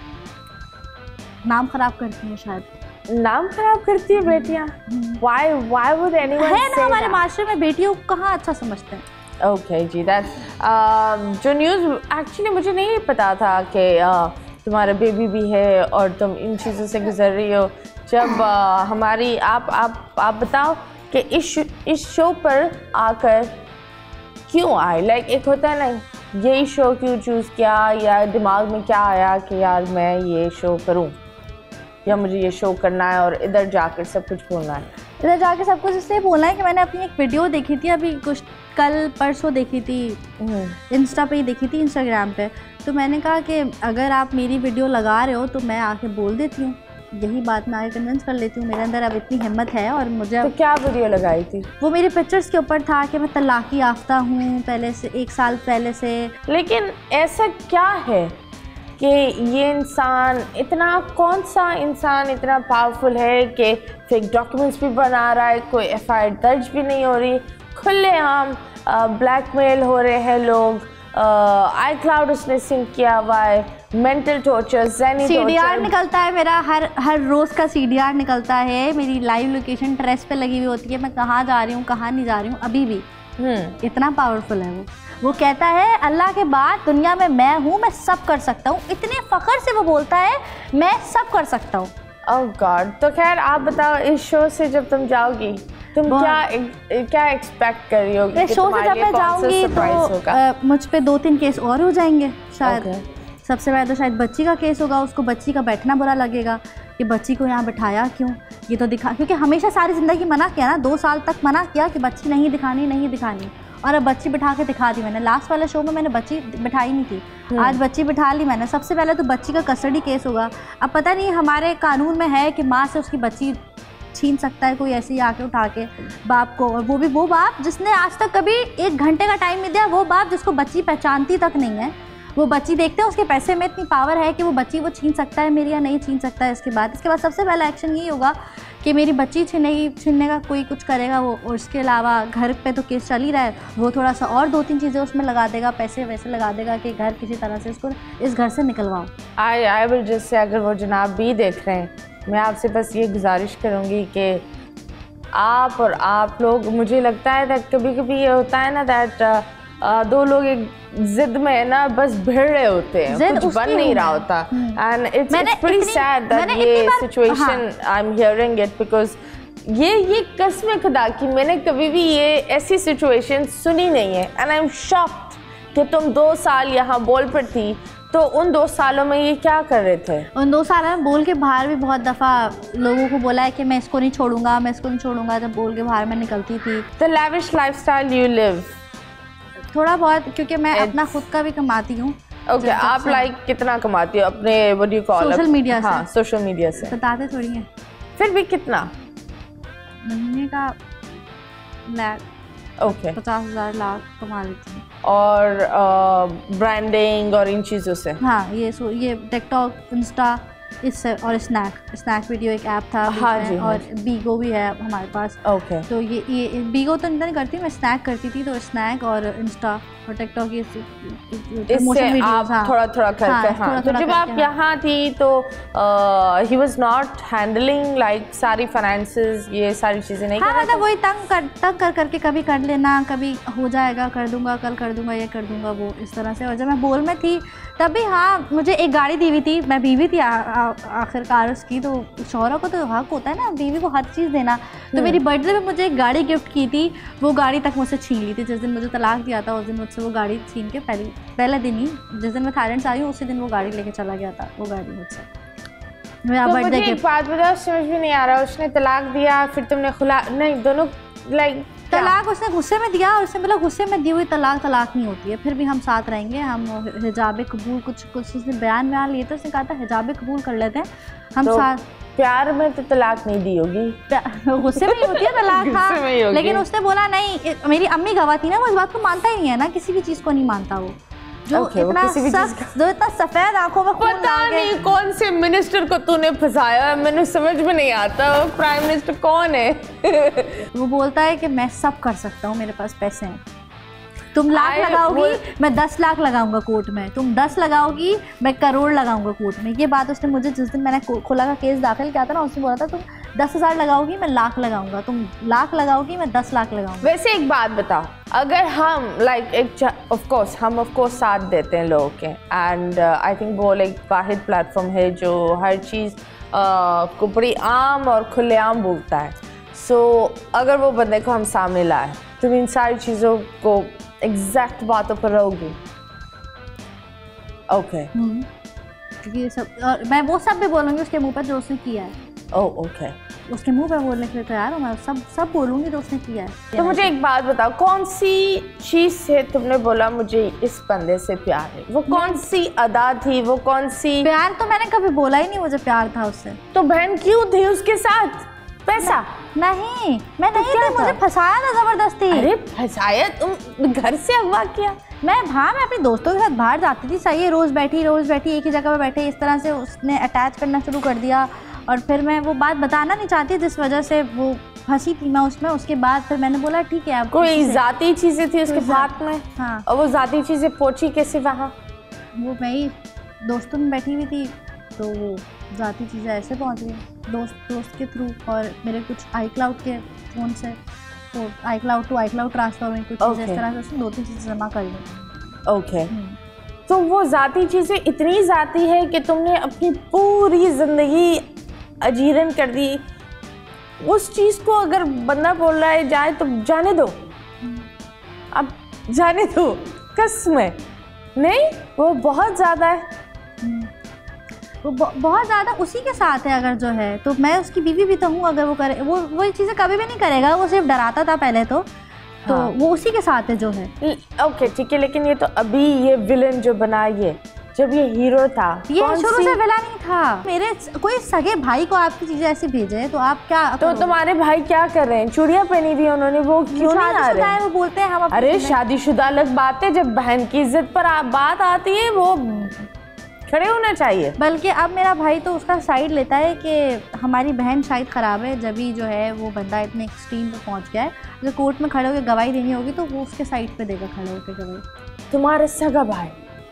नाम खराब करती हैं, शायद
नाम खराब करती है बेटियां। Why would anyone
है ना,
say
हमारे
that?
माशरे में बेटियों को कहाँ अच्छा समझते हैं।
ओके जी, दैट्स जो न्यूज़ एक्चुअली मुझे नहीं पता था कि तुम्हारा बेबी भी है और तुम इन चीज़ों से गुजर रही हो। जब हमारी आप बताओ कि इस शो पर आकर क्यों आए? लाइक एक होता है ना, यही शो क्यों चूज़ किया, या दिमाग में क्या आया कि यार मैं ये शो करूं, या मुझे ये शो करना है और इधर जाकर सब कुछ बोलना है?
इधर जाके सब कुछ इसलिए बोलना है कि मैंने अपनी एक वीडियो देखी थी, अभी कुछ कल परसों देखी थी, इंस्टा पे ही देखी थी, इंस्टाग्राम पे। तो मैंने कहा कि अगर आप मेरी वीडियो लगा रहे हो तो मैं आके बोल देती हूँ, यही बात मैं आगे कन्विंस कर लेती हूँ। मेरे अंदर अब इतनी हिम्मत है। और मुझे
तो क्या वीडियो लगाई थी?
वो मेरे पिक्चर्स के ऊपर था कि मैं तलाक़ी याफ्ता हूँ पहले से, 1 साल पहले से।
लेकिन ऐसा क्या है कि ये इंसान इतना, कौन सा इंसान इतना पावरफुल है कि फेक डॉक्यूमेंट्स भी बना रहा है, कोई FIR दर्ज भी नहीं हो रही, खुलेआम ब्लैकमेल हो रहे हैं लोग, iCloud उसने सिंक किया हुआ है, मेंटल टॉर्चर,
CDR निकलता है मेरा, हर रोज़ का CDR निकलता है। मेरी लाइव लोकेशन ट्रेस पे लगी हुई होती है, मैं कहाँ जा रही हूँ कहाँ नहीं जा रही हूँ अभी भी। इतना पावरफुल है वो कहता है अल्लाह के बाद दुनिया में मैं हूँ, मैं सब कर सकता हूँ। इतने फ़ख्र से वो बोलता है मैं सब कर सकता हूँ।
Oh God. तो खैर आप बताओ, इस शो से जब तुम जाओगी तुम क्या एक्सपेक्ट कर रही होगी?
शो से जब मैं जाऊँगी तो मुझ पे 2-3 केस और हो जाएंगे शायद। सबसे पहले तो शायद बच्ची का केस होगा, उसको बच्ची का बैठना बुरा लगेगा कि बच्ची को यहाँ बिठाया क्यों, ये तो दिखा, क्योंकि हमेशा सारी ज़िंदगी मना किया ना, 2 साल तक मना किया कि बच्ची नहीं दिखानी, और अब बच्ची बिठा के दिखा दी मैंने। लास्ट वाले शो में मैंने बच्ची बिठाई नहीं थी, आज बच्ची बिठा ली मैंने। सबसे पहले तो बच्ची का कस्टडी केस होगा। अब पता नहीं हमारे कानून में है कि माँ से उसकी बच्ची छीन सकता है कोई ऐसे ही आके उठा के बाप को, और वो भी वो बाप जिसने आज तक कभी 1 घंटे का टाइम नहीं दिया, वो बाप जिसको बच्ची पहचानती तक नहीं है, वो बच्ची देखते हैं उसके पैसे में इतनी पावर है कि वो बच्ची वो छीन सकता है मेरी या नहीं छीन सकता है। इसके बाद सबसे पहला एक्शन यही होगा कि मेरी बच्ची छीनने का कोई कुछ करेगा वो, और इसके अलावा घर पे तो केस चल ही रहा है, वो थोड़ा सा और 2-3 चीज़ें उसमें लगा देगा, पैसे वैसे लगा देगा कि घर किसी तरह से इसको इस घर से निकलवाओ।
आई विल जस्ट से, अगर वो जनाब भी देख रहे हैं, मैं आपसे बस ये गुजारिश करूँगी कि आप लोग, मुझे लगता है दैट कभी कभी ये होता है ना दैट दो लोग एक जिद में ना बस भिड़ रहे होते हैं, कुछ बन नहीं रहा होता, and it's pretty sad that ये situation I am hearing it, because ये कसम खुदा की मैंने कभी भी ये ऐसी सिचुएशन सुनी नहीं है, एंड आई एम शॉक्ड कि तुम 2 साल यहाँ बोल पर थी, तो उन 2 सालों में ये क्या कर रहे थे?
उन 2 सालों में बोल के बाहर भी बहुत दफ़ा लोगों को बोला है कि मैं इसको नहीं छोड़ूंगा, मैं इसको नहीं छोड़ूंगा, जब बोल के बाहर में निकलती थी।
The lavish lifestyle you live,
थोड़ा बहुत, क्योंकि मैं अपना खुद का भी कमाती हूँ।
ओके, आप लाइक कितना कमाती हो अपने what do you call
social media से?
हाँ, सोशल मीडिया से
बताते थोड़ी हैं।
फिर भी कितना?
महीने का लाख,
ओके,
50,000 लाख कमा लेती हूँ।
और ब्रांडिंग और इन चीज़ों से?
हाँ, ये टिकटॉक, इंस्टा, इससे, और स्नैक वीडियो एक ऐप था।
हाँ जी,
और बीगो भी है हमारे पास।
ओके,
तो ये बीगो तो नहीं करती, मैं स्नैक करती थी, तो स्नैक और इंस्टा और टिकटॉक
इससे आप थोड़ा करके। हाँ, तो जब आप यहाँ थी तो he was not handling like सारी फाइनेंसेस, ये सारी चीज़ें नहीं?
हाँ, मतलब वही तंग कर करके कभी कर लेना, कभी हो जाएगा, कर दूंगा, कल कर दूंगा, ये कर दूंगा, वो इस तरह से। और जब मैं बोल में थी तब भी हाँ, मुझे एक गाड़ी दी हुई थी, मैं बीवी थी आखिरकार उसकी, तो शौहरा को तो हक होता है ना बीवी को हर चीज़ देना। तो मेरी बर्थडे में मुझे एक गाड़ी गिफ्ट की थी, वो गाड़ी तक मुझसे छीन ली थी। जिस दिन मुझे तलाक दिया था उस दिन मुझसे वो गाड़ी छीन के पहले दिन ही, जिस दिन मैं थाईलैंड से आई हूँ उसी दिन वो गाड़ी लेके चला गया था, वो गाड़ी मुझसे। मेरा बर्थडे
एक बात बताओ, समझ में नहीं आ रहा, उसने तलाक दिया, फिर तुमने खुला नहीं, दोनों लाइक
तलाक उसने गुस्से में दिया, और उसने बोला गुस्से में दी हुई तलाक नहीं होती है, फिर भी हम साथ रहेंगे, हम हिजाब कबूल कुछ उसने बयान लिए थे, उसने कहा था हिजाब कबूल कर लेते हैं हम तो साथ।
प्यार में तो तलाक नहीं दी होगी,
गुस्से में ही होती है तलाक। हाँ, लेकिन उसने बोला नहीं, मेरी अम्मी गवाह थी ना, वो इस बात को मानता ही नहीं है ना, किसी भी चीज़ को नहीं मानता वो, जो इतना सफेद आंखों में
पता नहीं कौन से मिनिस्टर को तूने फंसाया, मैंने समझ में नहीं आता प्राइम मिनिस्टर कौन है।
वो बोलता है कि मैं सब कर सकता हूँ, मेरे पास पैसे हैं, तुम लाख लगाओगी मैं 10 लाख लगाऊंगा कोर्ट में, तुम 10 लगाओगी मैं करोड़ लगाऊंगा कोर्ट में। ये बात उसने मुझे जिस दिन मैंने खुला का केस दाखिल किया था ना, उसने बोला था तुम 10,000 लगाओगी मैं लाख लगाऊंगा, तुम लाख लगाओगी मैं 10 लाख लगाऊंगा।
वैसे एक बात बताओ, अगर हम लाइक ऑफ कोर्स साथ देते हैं लोगों के, एंड आई थिंक वो एक वाहिद प्लेटफॉर्म है जो हर चीज़ को बड़ी आम और खुलेआम बोलता है। सो अगर वो बंदे को हम सामने लाए, तुम इन सारी चीज़ों को एग्जैक्ट बातों पर रहोगी? ओके,
ये सब, और मैं वो सब भी बोलूँगी उसके मुंह पर जो उसने किया है।
ओके,
उसके मुंह पर बोलने के लिए तैयार हूँ मैं, सब बोलूँगी जो उसने किया है।
तो मुझे एक बात बताओ, कौन सी चीज़ से तुमने बोला मुझे इस बंदे से प्यार है? वो कौन सी अदा थी, वो कौन सी?
प्यार तो मैंने कभी बोला ही नहीं मुझे प्यार था उससे।
तो बहन क्यों थी उसके साथ? पैसा?
नहीं, मैं नहीं थी, मुझे फंसाया था जबरदस्ती।
अरे फंसाया? तुम घर से अगवा किया?
मैं अपने दोस्तों के साथ बाहर जाती थी, सही है, रोज़ बैठी एक ही जगह पर बैठे, इस तरह से उसने अटैच करना शुरू कर दिया, और फिर मैं वो बात बताना नहीं चाहती जिस वजह से वो फंसी थी मैं उसमें। उसके बाद फिर मैंने बोला ठीक है, आप
कोई ज़ाती चीज़ें थी उसके हाथ में?
हाँ।
और वो ज़ाती चीज़ें पहुंची कैसे वहाँ? वो
मैं ही दोस्तों में बैठी हुई थी, तो वो ज़ाती चीज़ें ऐसे पहुँच गई दोस्त के थ्रू, और मेरे कुछ iCloud के फ़ोन से, तो iCloud टू iCloud ट्रांसफ़र में कुछ चीज़ें इस तरह से उसने 2-3 चीज़ें जमा कर ली।
ओके, तो वो ज़ाती चीज़ें इतनी ज़ाती है कि तुमने अपनी पूरी ज़िंदगी अजीरन कर दी। उस चीज़ को अगर बंदा बोल रहा है जाए तो जाने दो, अब जाने दो, कसम है नहीं, वो बहुत ज़्यादा है,
वो बहुत ज़्यादा उसी के साथ है। अगर जो है तो मैं उसकी बीवी भी तो हूँ, अगर वो करे वो चीज़ें कभी भी नहीं करेगा, वो सिर्फ डराता था पहले तो हाँ। वो उसी के साथ है जो है।
ओके ठीक है, लेकिन ये तो अभी ये विलन जो बना, ये जब ये हीरो था?
ये शुरू से विलन ही था। मेरे कोई सगे भाई को आपकी चीजें ऐसी भेजे तो आप क्या? तो
तुम्हारे भाई क्या कर रहे हैं? चूड़ियां पहनी हुई उन्होंने, वो क्यों नहीं आ रहे हैं?
वो बोलते हैं हम।
अरे शादीशुदा अलग बात है, जब बहन की इज्जत पर बात आती है वो खड़े होना चाहिए।
बल्कि अब मेरा भाई तो उसका साइड लेता है कि हमारी बहन शायद ख़राब है, जब ही जो है वो बंदा इतने एक्सट्रीम पे पहुंच गया है। अगर कोर्ट में खड़े होकर गवाही देनी होगी तो वो उसके साइड पे देगा खड़े होकर गवाही।
तुम्हारे सगा भाई?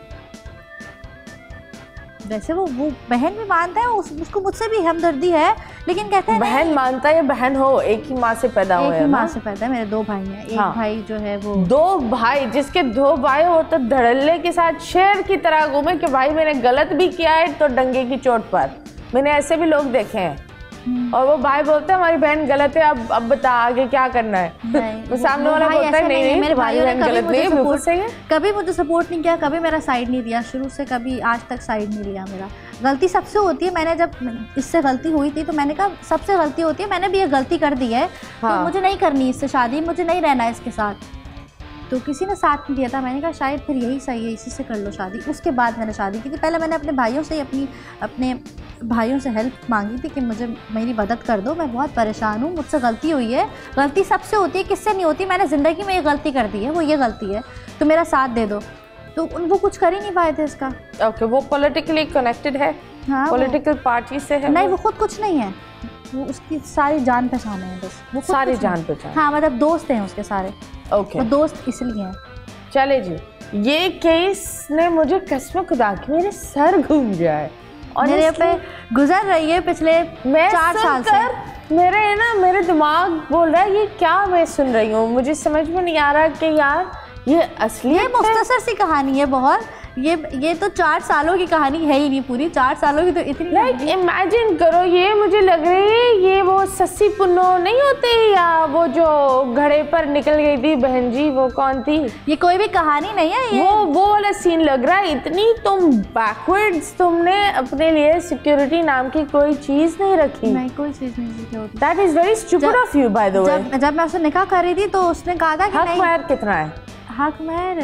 वैसे वो बहन भी मानता है, उसको मुझसे भी हमदर्दी है, लेकिन कहते हैं
बहन मानता है या बहन हो? एक ही माँ से पैदा हुए हैं।
एक ही माँ से पैदा है। मेरे 2 भाई हैं। एक भाई जो है वो
2 भाई, जिसके 2 भाई हो तो धड़ल्ले के साथ शेर की तरह घूमे कि भाई मैंने गलत भी किया है तो डंगे की चोट पर। मैंने ऐसे भी लोग देखे हैं। और वो भाई बोलते हैं हमारी बहन गलत है, अब बता आगे क्या करना है। वो सामने वाला बोलता है नहीं मेरे भाई बहन गलत नहीं है, बिल्कुल सही है।
कभी मुझे सपोर्ट नहीं किया, कभी मेरा साइड नहीं दिया, शुरू से कभी आज तक साइड नहीं लिया मेरा। गलती सबसे होती है। मैंने जब इससे गलती हुई थी तो मैंने कहा सबसे गलती होती है, मैंने भी ये गलती कर दी है तो मुझे नहीं करनी इससे शादी, मुझे नहीं रहना है इसके साथ। तो किसी ने साथ नहीं दिया था, मैंने कहा शायद फिर यही सही है, इसी से कर लो शादी। उसके बाद मैंने शादी की थी। पहले मैंने अपने भाइयों से अपने भाइयों से हेल्प मांगी थी कि मुझे मेरी मदद कर दो, मैं बहुत परेशान हूँ, मुझसे गलती हुई है। गलती सबसे होती है, किससे नहीं होती। मैंने ज़िंदगी में ये गलती कर दी है, वो ये गलती है, तो मेरा साथ दे दो। तो वो कुछ कर ही नहीं पाए थे इसका।
ओके, वो पॉलिटिकली कनेक्टेड है?
हाँ,
पॉलिटिकल पार्टी से है?
नहीं, वो खुद कुछ नहीं है, वो उसकी सारी जान पहचान है बस। वो
सारी जान पहचान?
हाँ, मतलब दोस्त हैं उसके सारे।
ओके,
वो दोस्त इसलिए हैं।
चले जी, ये केस ने मुझे कसम खुदा की मेरे सर घूम गया है और
मेरे पे गुजर रही है पिछले 4 साल से।
मेरे दिमाग बोल रहा है ये क्या मैं सुन रही हूँ। मुझे समझ में नहीं आ रहा कि यार ये असली
मुख्तसर सी कहानी है बहुत। ये तो 4 सालों की कहानी है ही नहीं पूरी। 4 सालों की तो इतनी
लाइक इमेजिन करो, ये मुझे लग रही है ये वो सस्सी पुन्नो नहीं होती, या वो जो घड़े पर निकल गई थी बहन जी, वो कौन थी?
ये कोई भी कहानी नहीं है, ये
वो वाला सीन लग रहा है। इतनी तुम बैकवर्ड्स, तुमने अपने लिए सिक्योरिटी नाम की कोई चीज नहीं रखी।
नहीं, कोई चीज नहीं।
That is very stupid of you by the way.
जब मैं उससे निकाह कर रही थी तो उसने कहा था कि
हक महर कितना है?
हक महर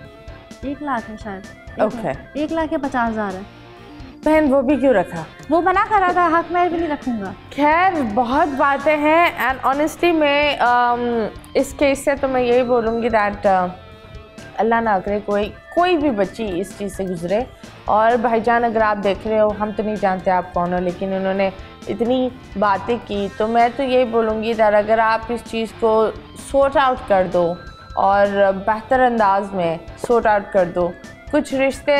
1 लाख है शायद।
ओके,
1 लाख या 50,000 है।
बहन वो भी क्यों रखा? वो
मना कर रहा था, हक महर भी नहीं रखूंगा।
खैर बहुत बातें हैं एंड ऑनेस्टली मैं इस केस से तो मैं यही बोलूँगी दैट अल्लाह ना करे कोई भी बच्ची इस चीज़ से गुजरे। और भाईजान अगर आप देख रहे हो, हम तो नहीं जानते आप कौन हो, लेकिन उन्होंने इतनी बातें की, तो मैं तो यही बोलूँगी दैट अगर आप इस चीज़ को सॉर्ट आउट कर दो और बेहतर अंदाज में सॉर्ट आउट कर दो। कुछ रिश्ते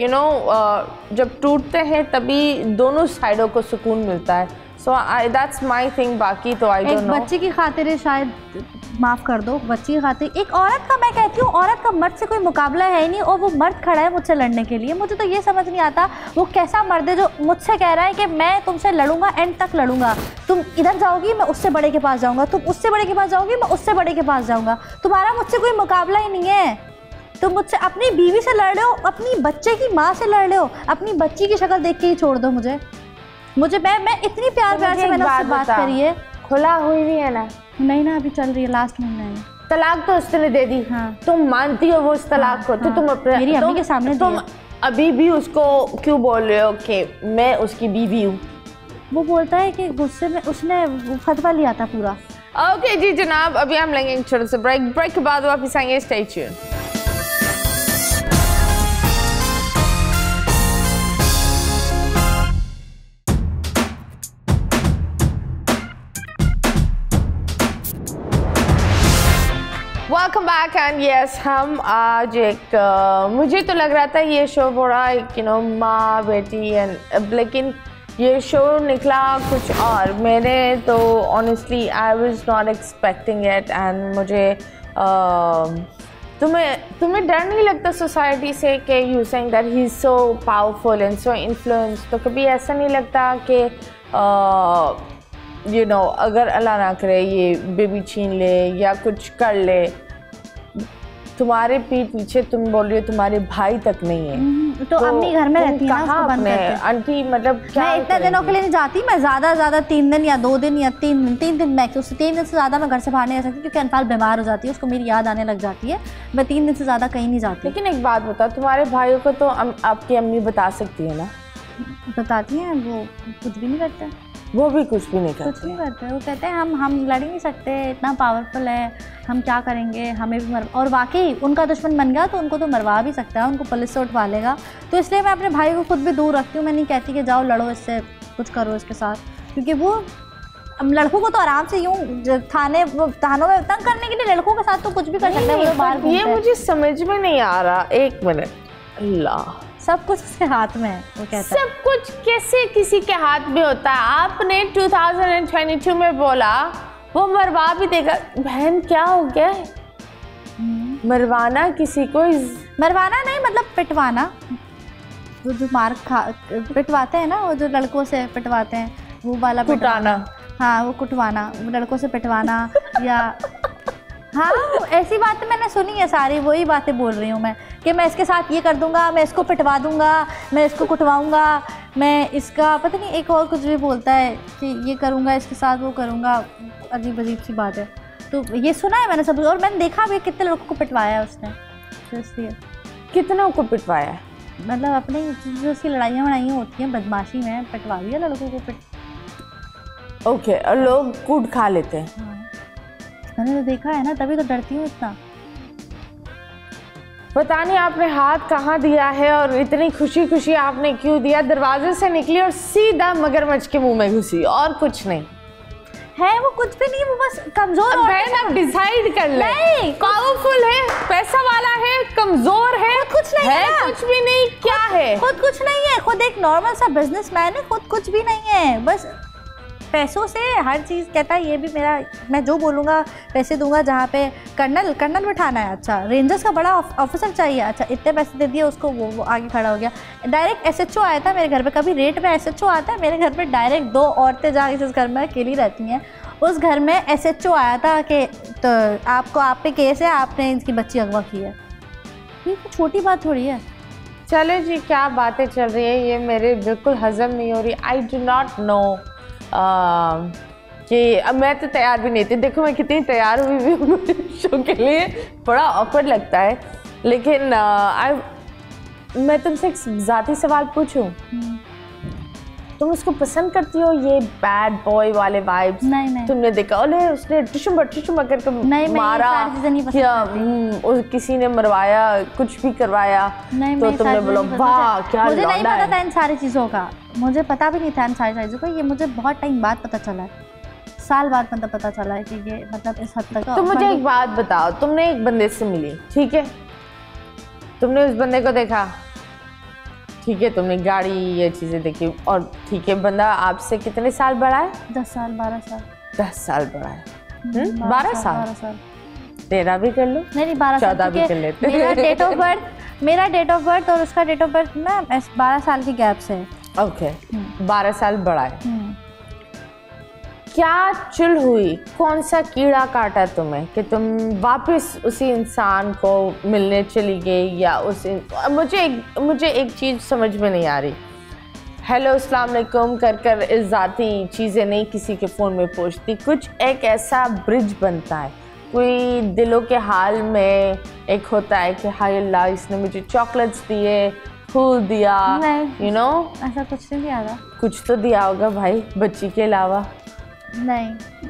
जब टूटते हैं तभी दोनों साइडों को सुकून मिलता है। So that's my thing. बाकी तो आई डोंट नो।
बच्ची की खातिर शायद माफ़ कर दो, बच्ची की खातिर। एक औरत का, मैं कहती हूँ औरत का मर्द से कोई मुकाबला है ही नहीं, और वो मर्द खड़ा है मुझसे लड़ने के लिए। मुझे तो ये समझ नहीं आता वो कैसा मर्द है जो मुझसे कह रहा है कि मैं तुमसे लड़ूंगा, एंड तक लड़ूंगा। तुम इधर जाओगी मैं उससे बड़े के पास जाऊँगा, तुम उससे बड़े के पास जाओगी मैं उससे बड़े के पास जाऊँगा। तुम्हारा मुझसे कोई मुकाबला ही नहीं है। तुम मुझसे अपनी बीवी से लड़ रहे हो, अपनी बच्चे की माँ से लड़ रहे हो। अपनी बच्ची की शक्ल देख के ही छोड़ दो मुझे। मैं इतनी प्यार से मैंने उससे बात करी है।
खुला हुई भी है ना?
नहीं ना, अभी चल रही है, लास्ट महीना है।
तलाक तो उसने दे दी।
हाँ।
तुम मानती हो वो उस तलाक को? तो तुम अपने
मेरी अम्मी के सामने
तुम अभी भी उसको क्यों बोल रहे हो कि मैं उसकी बीवी हूँ?
वो बोलता है कि गुस्से में उसने फतवा लिया था पूरा।
ओके जी जनाब, अभी हम लेंगे एक छोटा सा ब्रेक के बाद वापस आएंगे। Stay tuned. Welcome back and yes, हम आज एक मुझे तो लग रहा था ये शो बड़ा एक माँ बेटी एंड, लेकिन ये शो निकला कुछ और। मैंने तो honestly I was not expecting it and मुझे तुम्हें डर नहीं लगता सोसाइटी से कि you saying that he is so powerful and so influence? तो कभी ऐसा नहीं लगता कि अगर अल्लाह ना करे ये बेबी छीन ले या कुछ कर ले, तुम्हारे पीठ पीछे तुम बोल रही हो तुम्हारे भाई तक नहीं है,
तो अम्मी घर में रहती है ना, उसको बंद करके।
आंटी मतलब क्या
मैं इतने दिनों के लिए नहीं जाती, मैं ज़्यादा 3 दिन या 2 दिन या 3 दिन मैक्स, उससे 3 दिन से ज़्यादा मैं घर से बाहर नहीं जा सकती क्योंकि अनफाल बीमार हो जाती है, उसको मेरी याद आने लग जाती है। मैं 3 दिन से ज़्यादा कहीं नहीं जाती।
लेकिन एक बात बताओ, तुम्हारे भाइयों को तो आपकी अम्मी बता सकती है ना?
बताती हैं, वो कुछ भी नहीं करते।
वो भी कुछ भी नहीं करते?
कुछ नहीं करते। वो कहते हैं हम लड़ ही नहीं सकते, इतना पावरफुल है, हम क्या करेंगे, हमें भी और वाकई उनका दुश्मन बन गया तो उनको तो मरवा भी सकता है, उनको पुलिस से उठवा लेगा। तो इसलिए मैं अपने भाई को खुद भी दूर रखती हूँ। मैं नहीं कहती कि जाओ लड़ो इससे, कुछ करो इसके साथ, क्योंकि वो लड़कों को तो आराम से यूँ थानों में तंग करने के लिए लड़कों के साथ तो कुछ भी कर सकता है। वो बाहर
ये मुझे समझ में नहीं आ रहा। एक मिनट, अल्लाह,
सब कुछ उसके हाथ में है, वो कहता है।
सब कुछ कैसे किसी के हाथ में होता है? आपने 2022 में बोला वो मरवा भी देगा। बहन क्या हो गया है? मरवाना किसी को,
मरवाना नहीं मतलब पिटवाना। वो जो पिटवाते हैं ना, वो जो लड़कों से पिटवाते हैं, वो वाला
कुटाना।
हाँ, वो कुटवाना, लड़कों से पिटवाना या हाँ, ऐसी बातें मैंने सुनी है सारी, वही बातें बोल रही हूँ मैं कि मैं इसके साथ ये कर दूंगा, मैं इसको पिटवा दूंगा, मैं इसको कुटवाऊंगा, मैं इसका पता नहीं एक और कुछ भी बोलता है कि ये करूँगा इसके साथ, वो करूँगा। अजीब अजीब सी बात है। तो ये सुना है मैंने सब, और मैंने देखा भी कितने लोगों को पिटवाया है उसने। तो इसलिए
कितनों को पिटवाया है?
मतलब अपने जो उसकी लड़ाइयाँ होती हैं बदमाशी में, पिटवा दिया लड़कों को
ओके, और लोग कूट खा लेते हैं।
हाँ, मैंने तो देखा है ना, तभी तो डरती हूँ इतना।
पता नहीं आपने हाथ कहाँ दिया है और इतनी खुशी खुशी आपने क्यों दिया? दरवाजे से निकली और सीधा मगरमच्छ के मुंह में घुसी, और कुछ नहीं
है। वो कुछ भी नहीं, वो बस कमजोर
है। डिसाइड कर ले, नहीं पावरफुल है, पैसा वाला है, कमजोर है,
कुछ नहीं है,
कुछ भी नहीं। क्या है?
खुद कुछ नहीं है, खुद एक नॉर्मल सा बिजनेसमैन है, खुद कुछ भी नहीं है, बस पैसों से हर चीज़ कहता है। ये भी मेरा, मैं जो बोलूँगा पैसे दूंगा। जहाँ पे कर्नल बिठाना है, अच्छा रेंजर्स का बड़ा ऑफिसर चाहिए, अच्छा इतने पैसे दे दिए उसको, वो आगे खड़ा हो गया। डायरेक्ट SHO आया था मेरे घर पे, कभी रेट में SHO आता है मेरे घर पे डायरेक्ट। 2 औरतें जहाँ जिस घर में अकेली रहती हैं, उस घर में SHO आया था कि तो आपको, आप पे केस है, आपने इनकी बच्ची अगवा की है। ये छोटी बात थोड़ी है।
चले जी, क्या बातें चल रही है ये मेरे बिल्कुल हजम नहीं हो रही। आई डू नॉट नो कि अब मैं तो तैयार भी नहीं थी। देखो मैं कितनी तैयार हुई भी शो के लिए, बड़ा ऑकवर्ड लगता है। लेकिन मैं तुमसे एक ज़ाती सवाल पूछूं, तुम उसको पसंद करती हो ये बैड बॉय वाले वाइब्स?
नहीं।
तुमने देखा ओले उसने टिशुम करके मारा क्या, किसी ने मरवाया, कुछ भी करवाया, तो तुमने बोला वाह क्या?
मुझे नहीं पता था इन सारी चीज़ों का, मुझे पता भी नहीं था इन सारी चीज़ों का। ये मुझे बहुत टाइम बाद पता चला है, साल बाद मतलब पता चला है कि ये मतलब इस हद तक।
तो मुझे एक बात बताओ, तुमने एक बंदे से मिली, ठीक है, तुमने उस बंदे को देखा, ठीक है, तुमने गाड़ी ये चीज़ें देखी, और ठीक है, बंदा आपसे कितने साल बड़ा है?
10 साल 12 साल।
10 साल बड़ा है। 12 साल। 13 भी कर लो।
नहीं 12 साल
14 भी कर लेते।
मेरा डेट ऑफ बर्थ और उसका डेट ऑफ बर्थ ना 12 साल की गैप से है।
ओके, 12 साल बड़ा है। क्या चुल हुई, कौन सा कीड़ा काटा तुम्हें कि तुम वापस उसी इंसान को मिलने चली गई? या मुझे एक चीज़ समझ में नहीं आ रही। हेलो अस्सलाम वालेकुम कर इस ज़ाती चीज़ें नहीं किसी के फ़ोन में पहुंचती। कुछ एक ऐसा ब्रिज बनता है, कोई दिलों के हाल में एक होता है कि हाय अल्लाह इसने मुझे चॉकलेट्स दिए, फूल दिया, यू नो,
ऐसा कुछ नहीं दिया था।
कुछ तो दिया होगा भाई, बच्ची के अलावा।
नहीं,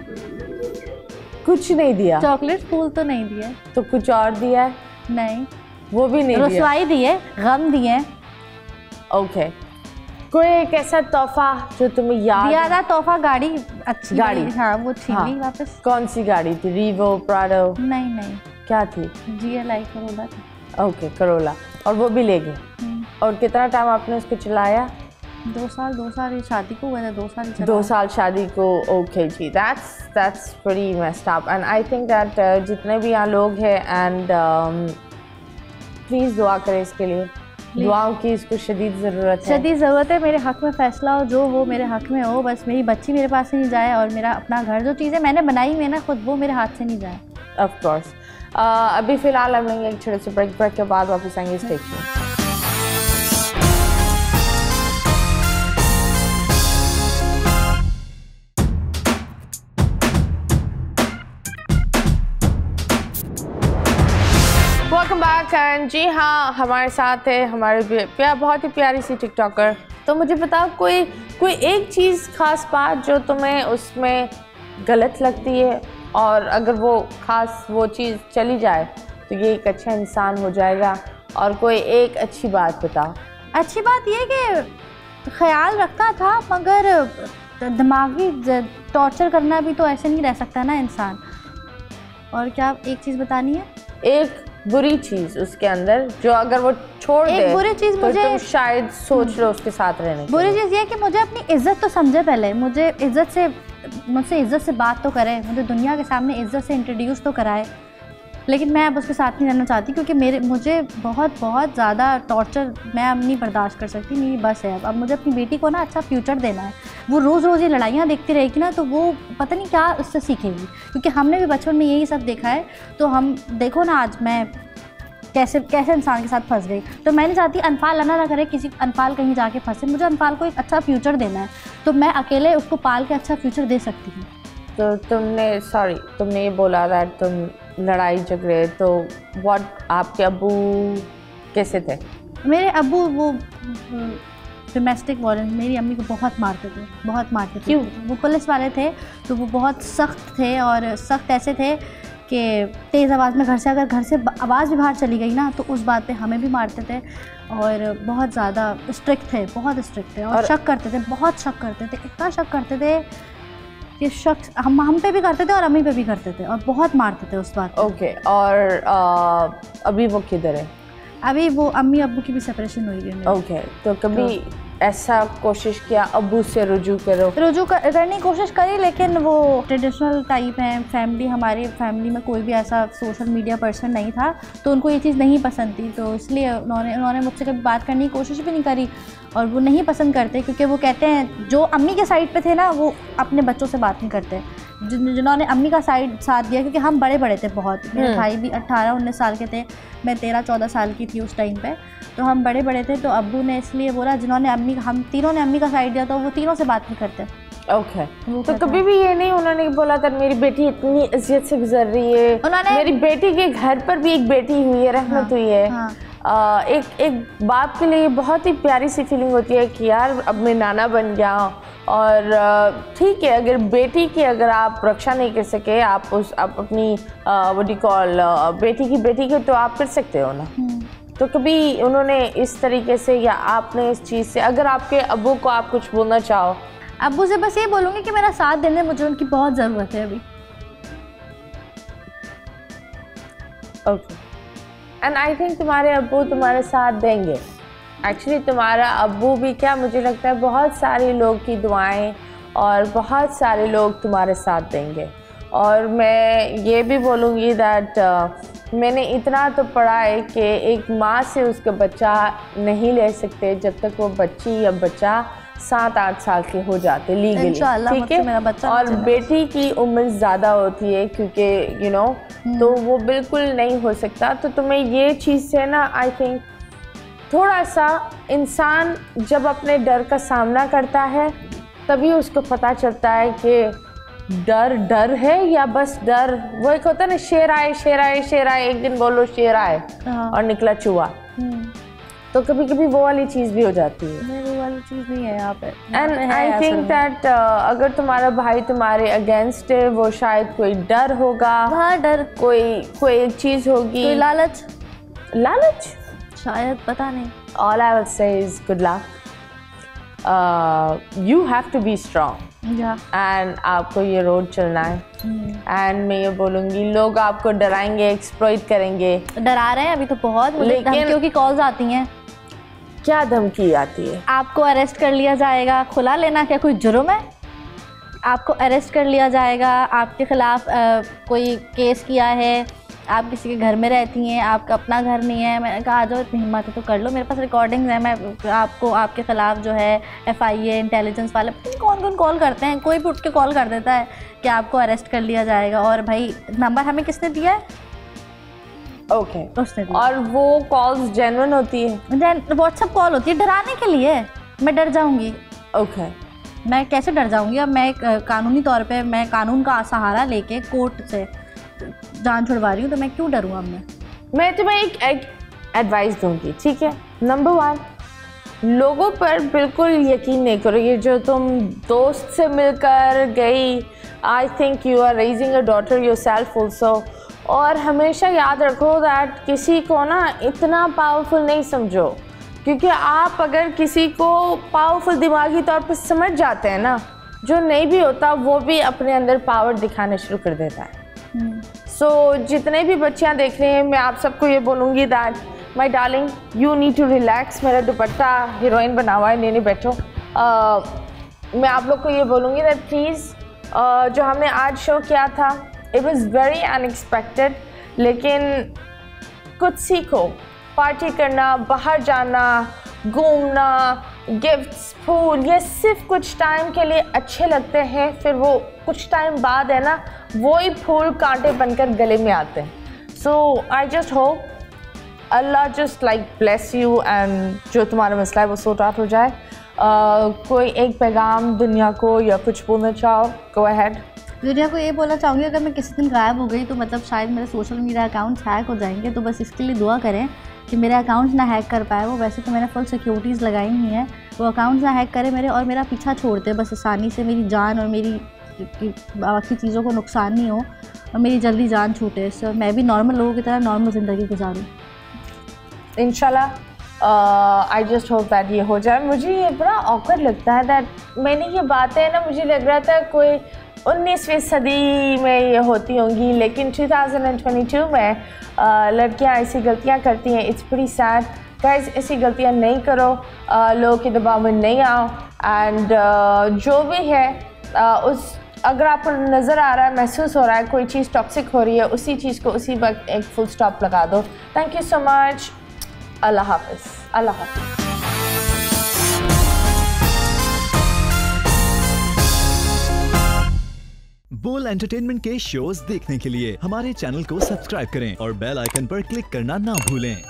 कुछ नहीं दिया।
चॉकलेट फूल तो नहीं दिए।
तो कुछ और दिया है?
नहीं,
वो भी नहीं दिया।
रुसवाई दिए, गम दिए।
ओके, कोई एक ऐसा तोहफा जो तुम्हें याद
दिया था? तोहफा गाड़ी, अच्छी
गाड़ी।
हाँ, वो छीन ली वापस।
कौन सी गाड़ी थी? Revo, Prado?
नहीं।
क्या थी?
GLI करोला थी।
ओके, करोला, और वो भी ले गए। और कितना टाइम आपने उसको चलाया?
2 साल शादी को हुआ था, 2 साल
2 साल शादी को। ओके जी, that's pretty messed up and I think that जितने भी यहाँ लोग हैं एंड प्लीज़ दुआ करें इसके लिए, दुआओं की इसको शदीद ज़रूरत है। मेरे हक़ में फ़ैसला हो, जो हो मेरे हक़ में हो, बस मेरी बच्ची मेरे पास से नहीं जाए और मेरा अपना घर, जो चीज़ें मैंने बनाई हुई है ना खुद, वो मेरे हाथ से नहीं जाए। Of course. अभी फ़िलहाल हम लेंगे एक छोटे से ब्रेक के बाद वापस आएंगे। Stay tuned. Welcome back. And जी हाँ, हमारे साथ है हमारे बहुत ही प्यारी सी टिकटॉकर। तो मुझे बताओ कोई एक चीज़ खास बात जो तुम्हें उसमें गलत लगती है, और अगर वो चीज़ चली जाए तो ये एक अच्छा इंसान हो जाएगा। और कोई एक अच्छी बात बताओ।
अच्छी बात ये कि ख्याल रखता था, मगर दिमागी टॉर्चर करना भी तो ऐसे नहीं रह सकता ना इंसान। और क्या एक चीज़ बतानी है?
एक बुरी चीज़ उसके अंदर जो अगर वो छोड़ दे,
बुरी चीज़
तो
मुझे
तुम शायद सोच लो उसके साथ रहने।
बुरी चीज़ ये कि मुझे अपनी इज्जत तो समझे पहले, मुझसे इज्जत से बात तो करे, मुझे दुनिया के सामने इज्जत से इंट्रोड्यूस तो कराए। लेकिन मैं अब उसके साथ नहीं रहना चाहती, क्योंकि मुझे बहुत ज़्यादा टॉर्चर मैं अब नहीं बर्दाश्त कर सकती। मेरी बस है अब मुझे अपनी बेटी को ना अच्छा फ्यूचर देना है। वो रोज़ ये लड़ाइयाँ देखती रहेगी ना, तो वो पता नहीं क्या उससे सीखेगी, क्योंकि हमने भी बचपन में यही सब देखा है। तो हम देखो ना आज मैं कैसे इंसान के साथ फंस गई। तो मैं नहीं चाहती अनफाल ना करे, किसी अनफाल कहीं जाके फंसे। मुझे अनफाल को एक अच्छा फ्यूचर देना है, तो मैं अकेले उसको पाल के अच्छा फ्यूचर दे सकती हूँ।
तो तुमने ये बोला था तुम लड़ाई झगड़े, तो आपके अब्बू कैसे थे?
मेरे अब्बू वो डोमेस्टिक वायलेंस, मेरी अम्मी को बहुत मारते थे।
क्यों?
वो पुलिस वाले थे, तो वो बहुत सख्त थे, और सख्त ऐसे थे कि तेज़ आवाज़ में अगर घर से आवाज़ भी बाहर चली गई ना, तो उस बात पे हमें भी मारते थे। और बहुत ज़्यादा स्ट्रिक्ट थे, बहुत स्ट्रिक्ट थे। और शक करते थे, बहुत शक करते थे, इतना शक करते थे कि शख्स हम पे भी करते थे और अम्मी पे भी करते थे, और बहुत मारते थे उस बात।
ओके। और अभी वो किधर है?
अभी वो अम्मी अब्बू की भी सेपरेशन हुई है।
ओके। तो कभी ऐसा कोशिश किया अब्बू से रुजू
करने की कोशिश करी, लेकिन वो ट्रेडिशनल टाइप हैं फैमिली, हमारी फैमिली में कोई भी ऐसा सोशल मीडिया पर्सन नहीं था, तो उनको ये चीज़ नहीं पसंद थी। तो इसलिए उन्होंने मुझसे कभी बात करने की कोशिश भी नहीं करी, और वो नहीं पसंद करते, क्योंकि वो कहते हैं जो अम्मी के साइड पे थे ना, वो अपने बच्चों से बात नहीं करते। जिन्होंने अम्मी का साथ दिया, क्योंकि हम बड़े थे बहुत। मेरे भाई भी 18-19 साल के थे, मैं 13-14 साल की थी उस टाइम पे, तो हम बड़े थे। तो अब्बू ने इसलिए बोला हम तीनों ने अम्मी का साइड दिया, तो वो तीनों से बात नहीं करते।
ओके। तो कभी भी ये नहीं उन्होंने बोला था मेरी बेटी इतनी अजियत से गुजर रही है, मेरी बेटी के घर पर भी एक बेटी हुई है, रहमत हुई है। हाँ। एक बाप के लिए बहुत ही प्यारी सी फीलिंग होती है कि यार अब मैं नाना बन गया। और ठीक है, अगर बेटी की अगर आप रक्षा नहीं कर सके, आप अपनी बेटी की तो आप कर सकते हो ना। तो कभी उन्होंने इस तरीके से, या आपने इस चीज़ से, अगर आपके अब्बू को आप कुछ बोलना चाहो?
अब्बू से बस ये बोलूँगी कि मेरा साथ देने मुझे उनकी बहुत ज़रूरत है अभी।
ओके। एंड आई थिंक तुम्हारे अब्बू तुम्हारे साथ देंगे। एक्चुअली तुम्हारा अब्बू भी क्या, मुझे लगता है बहुत सारे लोग की दुआएं और बहुत सारे लोग तुम्हारे साथ देंगे। और मैं ये भी बोलूँगी दैट मैंने इतना तो पढ़ा है कि एक माँ से उसका बच्चा नहीं ले सकते जब तक वो बच्ची या बच्चा 7-8 साल के हो जाते लीगली, ठीक है।
मेरा बच्चा
और बेटी की उम्र ज़्यादा होती है, क्योंकि तो वो बिल्कुल नहीं हो सकता। तो तुम्हें ये चीज़ से ना, आई थिंक थोड़ा सा इंसान जब अपने डर का सामना करता है, तभी उसको पता चलता है कि डर है या बस डर। वो एक होता है ना, शेर आए, एक दिन बोलो शेर आए और निकला चूहा। तो कभी कभी वो वाली चीज़ भी हो जाती है।
वो वाली चीज़ नहीं है यहाँ पे।
एंड आई थिंक दैट अगर तुम्हारा भाई तुम्हारे अगेंस्ट है, वो शायद कोई डर होगा।
हाँ, डर,
कोई एक चीज़ होगी,
कोई
लालच
शायद, पता नहीं।
All I will say is good luck. You have to be strong. And आपको ये रोड चलना है। एंड मैं ये बोलूँगी, लोग आपको डराएंगे, एक्सप्लॉइट करेंगे।
डरा रहे हैं अभी तो बहुत, लेकिन धमकियों की कॉल्स आती हैं।
क्या धमकी आती है?
आपको अरेस्ट कर लिया जाएगा। खुला लेना क्या कोई जुर्म है? आपको अरेस्ट कर लिया जाएगा, आपके ख़िलाफ़ कोई केस किया है, आप किसी के घर में रहती हैं, आपका अपना घर नहीं है। मैंने कहा आ जाओ, इतनी हिम्मत है तो कर लो, मेरे पास रिकॉर्डिंग्स हैं। मैं आपको आपके ख़िलाफ़ जो है FIA इंटेलिजेंस वाले कौन कॉल करते हैं, कोई भी उठ के कॉल कर देता है कि आपको अरेस्ट कर लिया जाएगा। और भाई नंबर हमें किसने दिया है?
ओके, उसने दिया। और वो कॉल्स जेन्युइन होती है?
व्हाट्सएप कॉल होती है डराने के लिए। मैं डर जाऊँगी?
ओके,
मैं कैसे डर जाऊँगी? अब मैं कानूनी तौर पर मैं कानून का सहारा लेके कोर्ट से जान छुड़वा रही हूँ, तो मैं क्यों डरूँ अब मैं?
मैं तुम्हें एक एडवाइस दूंगी, ठीक है। नंबर 1, लोगों पर बिल्कुल यकीन नहीं करो। ये जो तुम दोस्त से मिलकर गई, I think you are raising a daughter yourself also. और हमेशा याद रखो दैट किसी को ना इतना पावरफुल नहीं समझो, क्योंकि आप अगर किसी को पावरफुल दिमागी तौर पर समझ जाते हैं ना, जो नहीं भी होता वो भी अपने अंदर पावर दिखाना शुरू कर देता है। सो जितने भी बच्चियाँ देख रही हैं, मैं आप सबको ये बोलूँगी that my darling, you need to relax. मेरा दुपट्टा हीरोइन बना हुआ है, नहीं बैठो। मैं आप लोग को ये बोलूँगी दैट प्लीज़ जो हमने आज शो किया था, इट वॉज़ वेरी अनएक्सपेक्टेड, लेकिन कुछ सीखो। पार्टी करना, बाहर जाना, घूमना, गिफ्ट्स, फूल, ये सिर्फ कुछ टाइम के लिए अच्छे लगते हैं, फिर वो कुछ टाइम बाद है ना, वही फूल कांटे बनकर गले में आते हैं। सो आई जस्ट होप अल्लाह just like bless you and जो तुम्हारा मसला है वो सॉर्ट आउट हो जाए। कोई एक पैगाम दुनिया को या कुछ बोलना चाहो, गो अहेड।
दुनिया को ये बोलना चाहूँगी, अगर मैं किसी दिन गायब हो गई तो मतलब शायद मेरे सोशल मीडिया अकाउंट्स हैक हो जाएंगे, तो बस इसके लिए दुआ करें कि मेरे अकाउंट्स ना हैक कर पाए वो। वैसे तो मैंने फुल सिक्योरिटीज़ लगाई हुई हैं, वो अकाउंट्स ना हैक करे मेरे, और मेरा पीछा छोड़ दे बस आसानी से, मेरी जान और मेरी बाकी चीज़ों को नुकसान नहीं हो और मेरी जल्दी जान छूटे, इससे मैं भी नॉर्मल लोगों की तरह नॉर्मल ज़िंदगी गुजारूँ
इंशाल्लाह। आई जस्ट होप दैट ये हो जाए। मुझे ये बड़ा ऑकवर्ड लगता है दैट मैंने ये बातें ना, मुझे लग रहा था कोई 19वीं सदी में ये होती होंगी, लेकिन 2022 में लड़कियां ऐसी गलतियां करती हैं। इट्स प्रीटी सैड गाइस, ऐसी गलतियां नहीं करो, लोगों के दबाव में नहीं आओ। एंड जो भी है उस अगर आपको नज़र आ रहा है, महसूस हो रहा है कोई चीज़ टॉक्सिक हो रही है, उसी चीज़ को उसी वक्त एक फुल स्टॉप लगा दो। Thank you so much. अल्लाह हाफ़िज़। अल्लाह हाफ़िज़।
बोल एंटरटेनमेंट के शोज देखने के लिए हमारे चैनल को सब्सक्राइब करें और बेल आइकन पर क्लिक करना ना भूलें।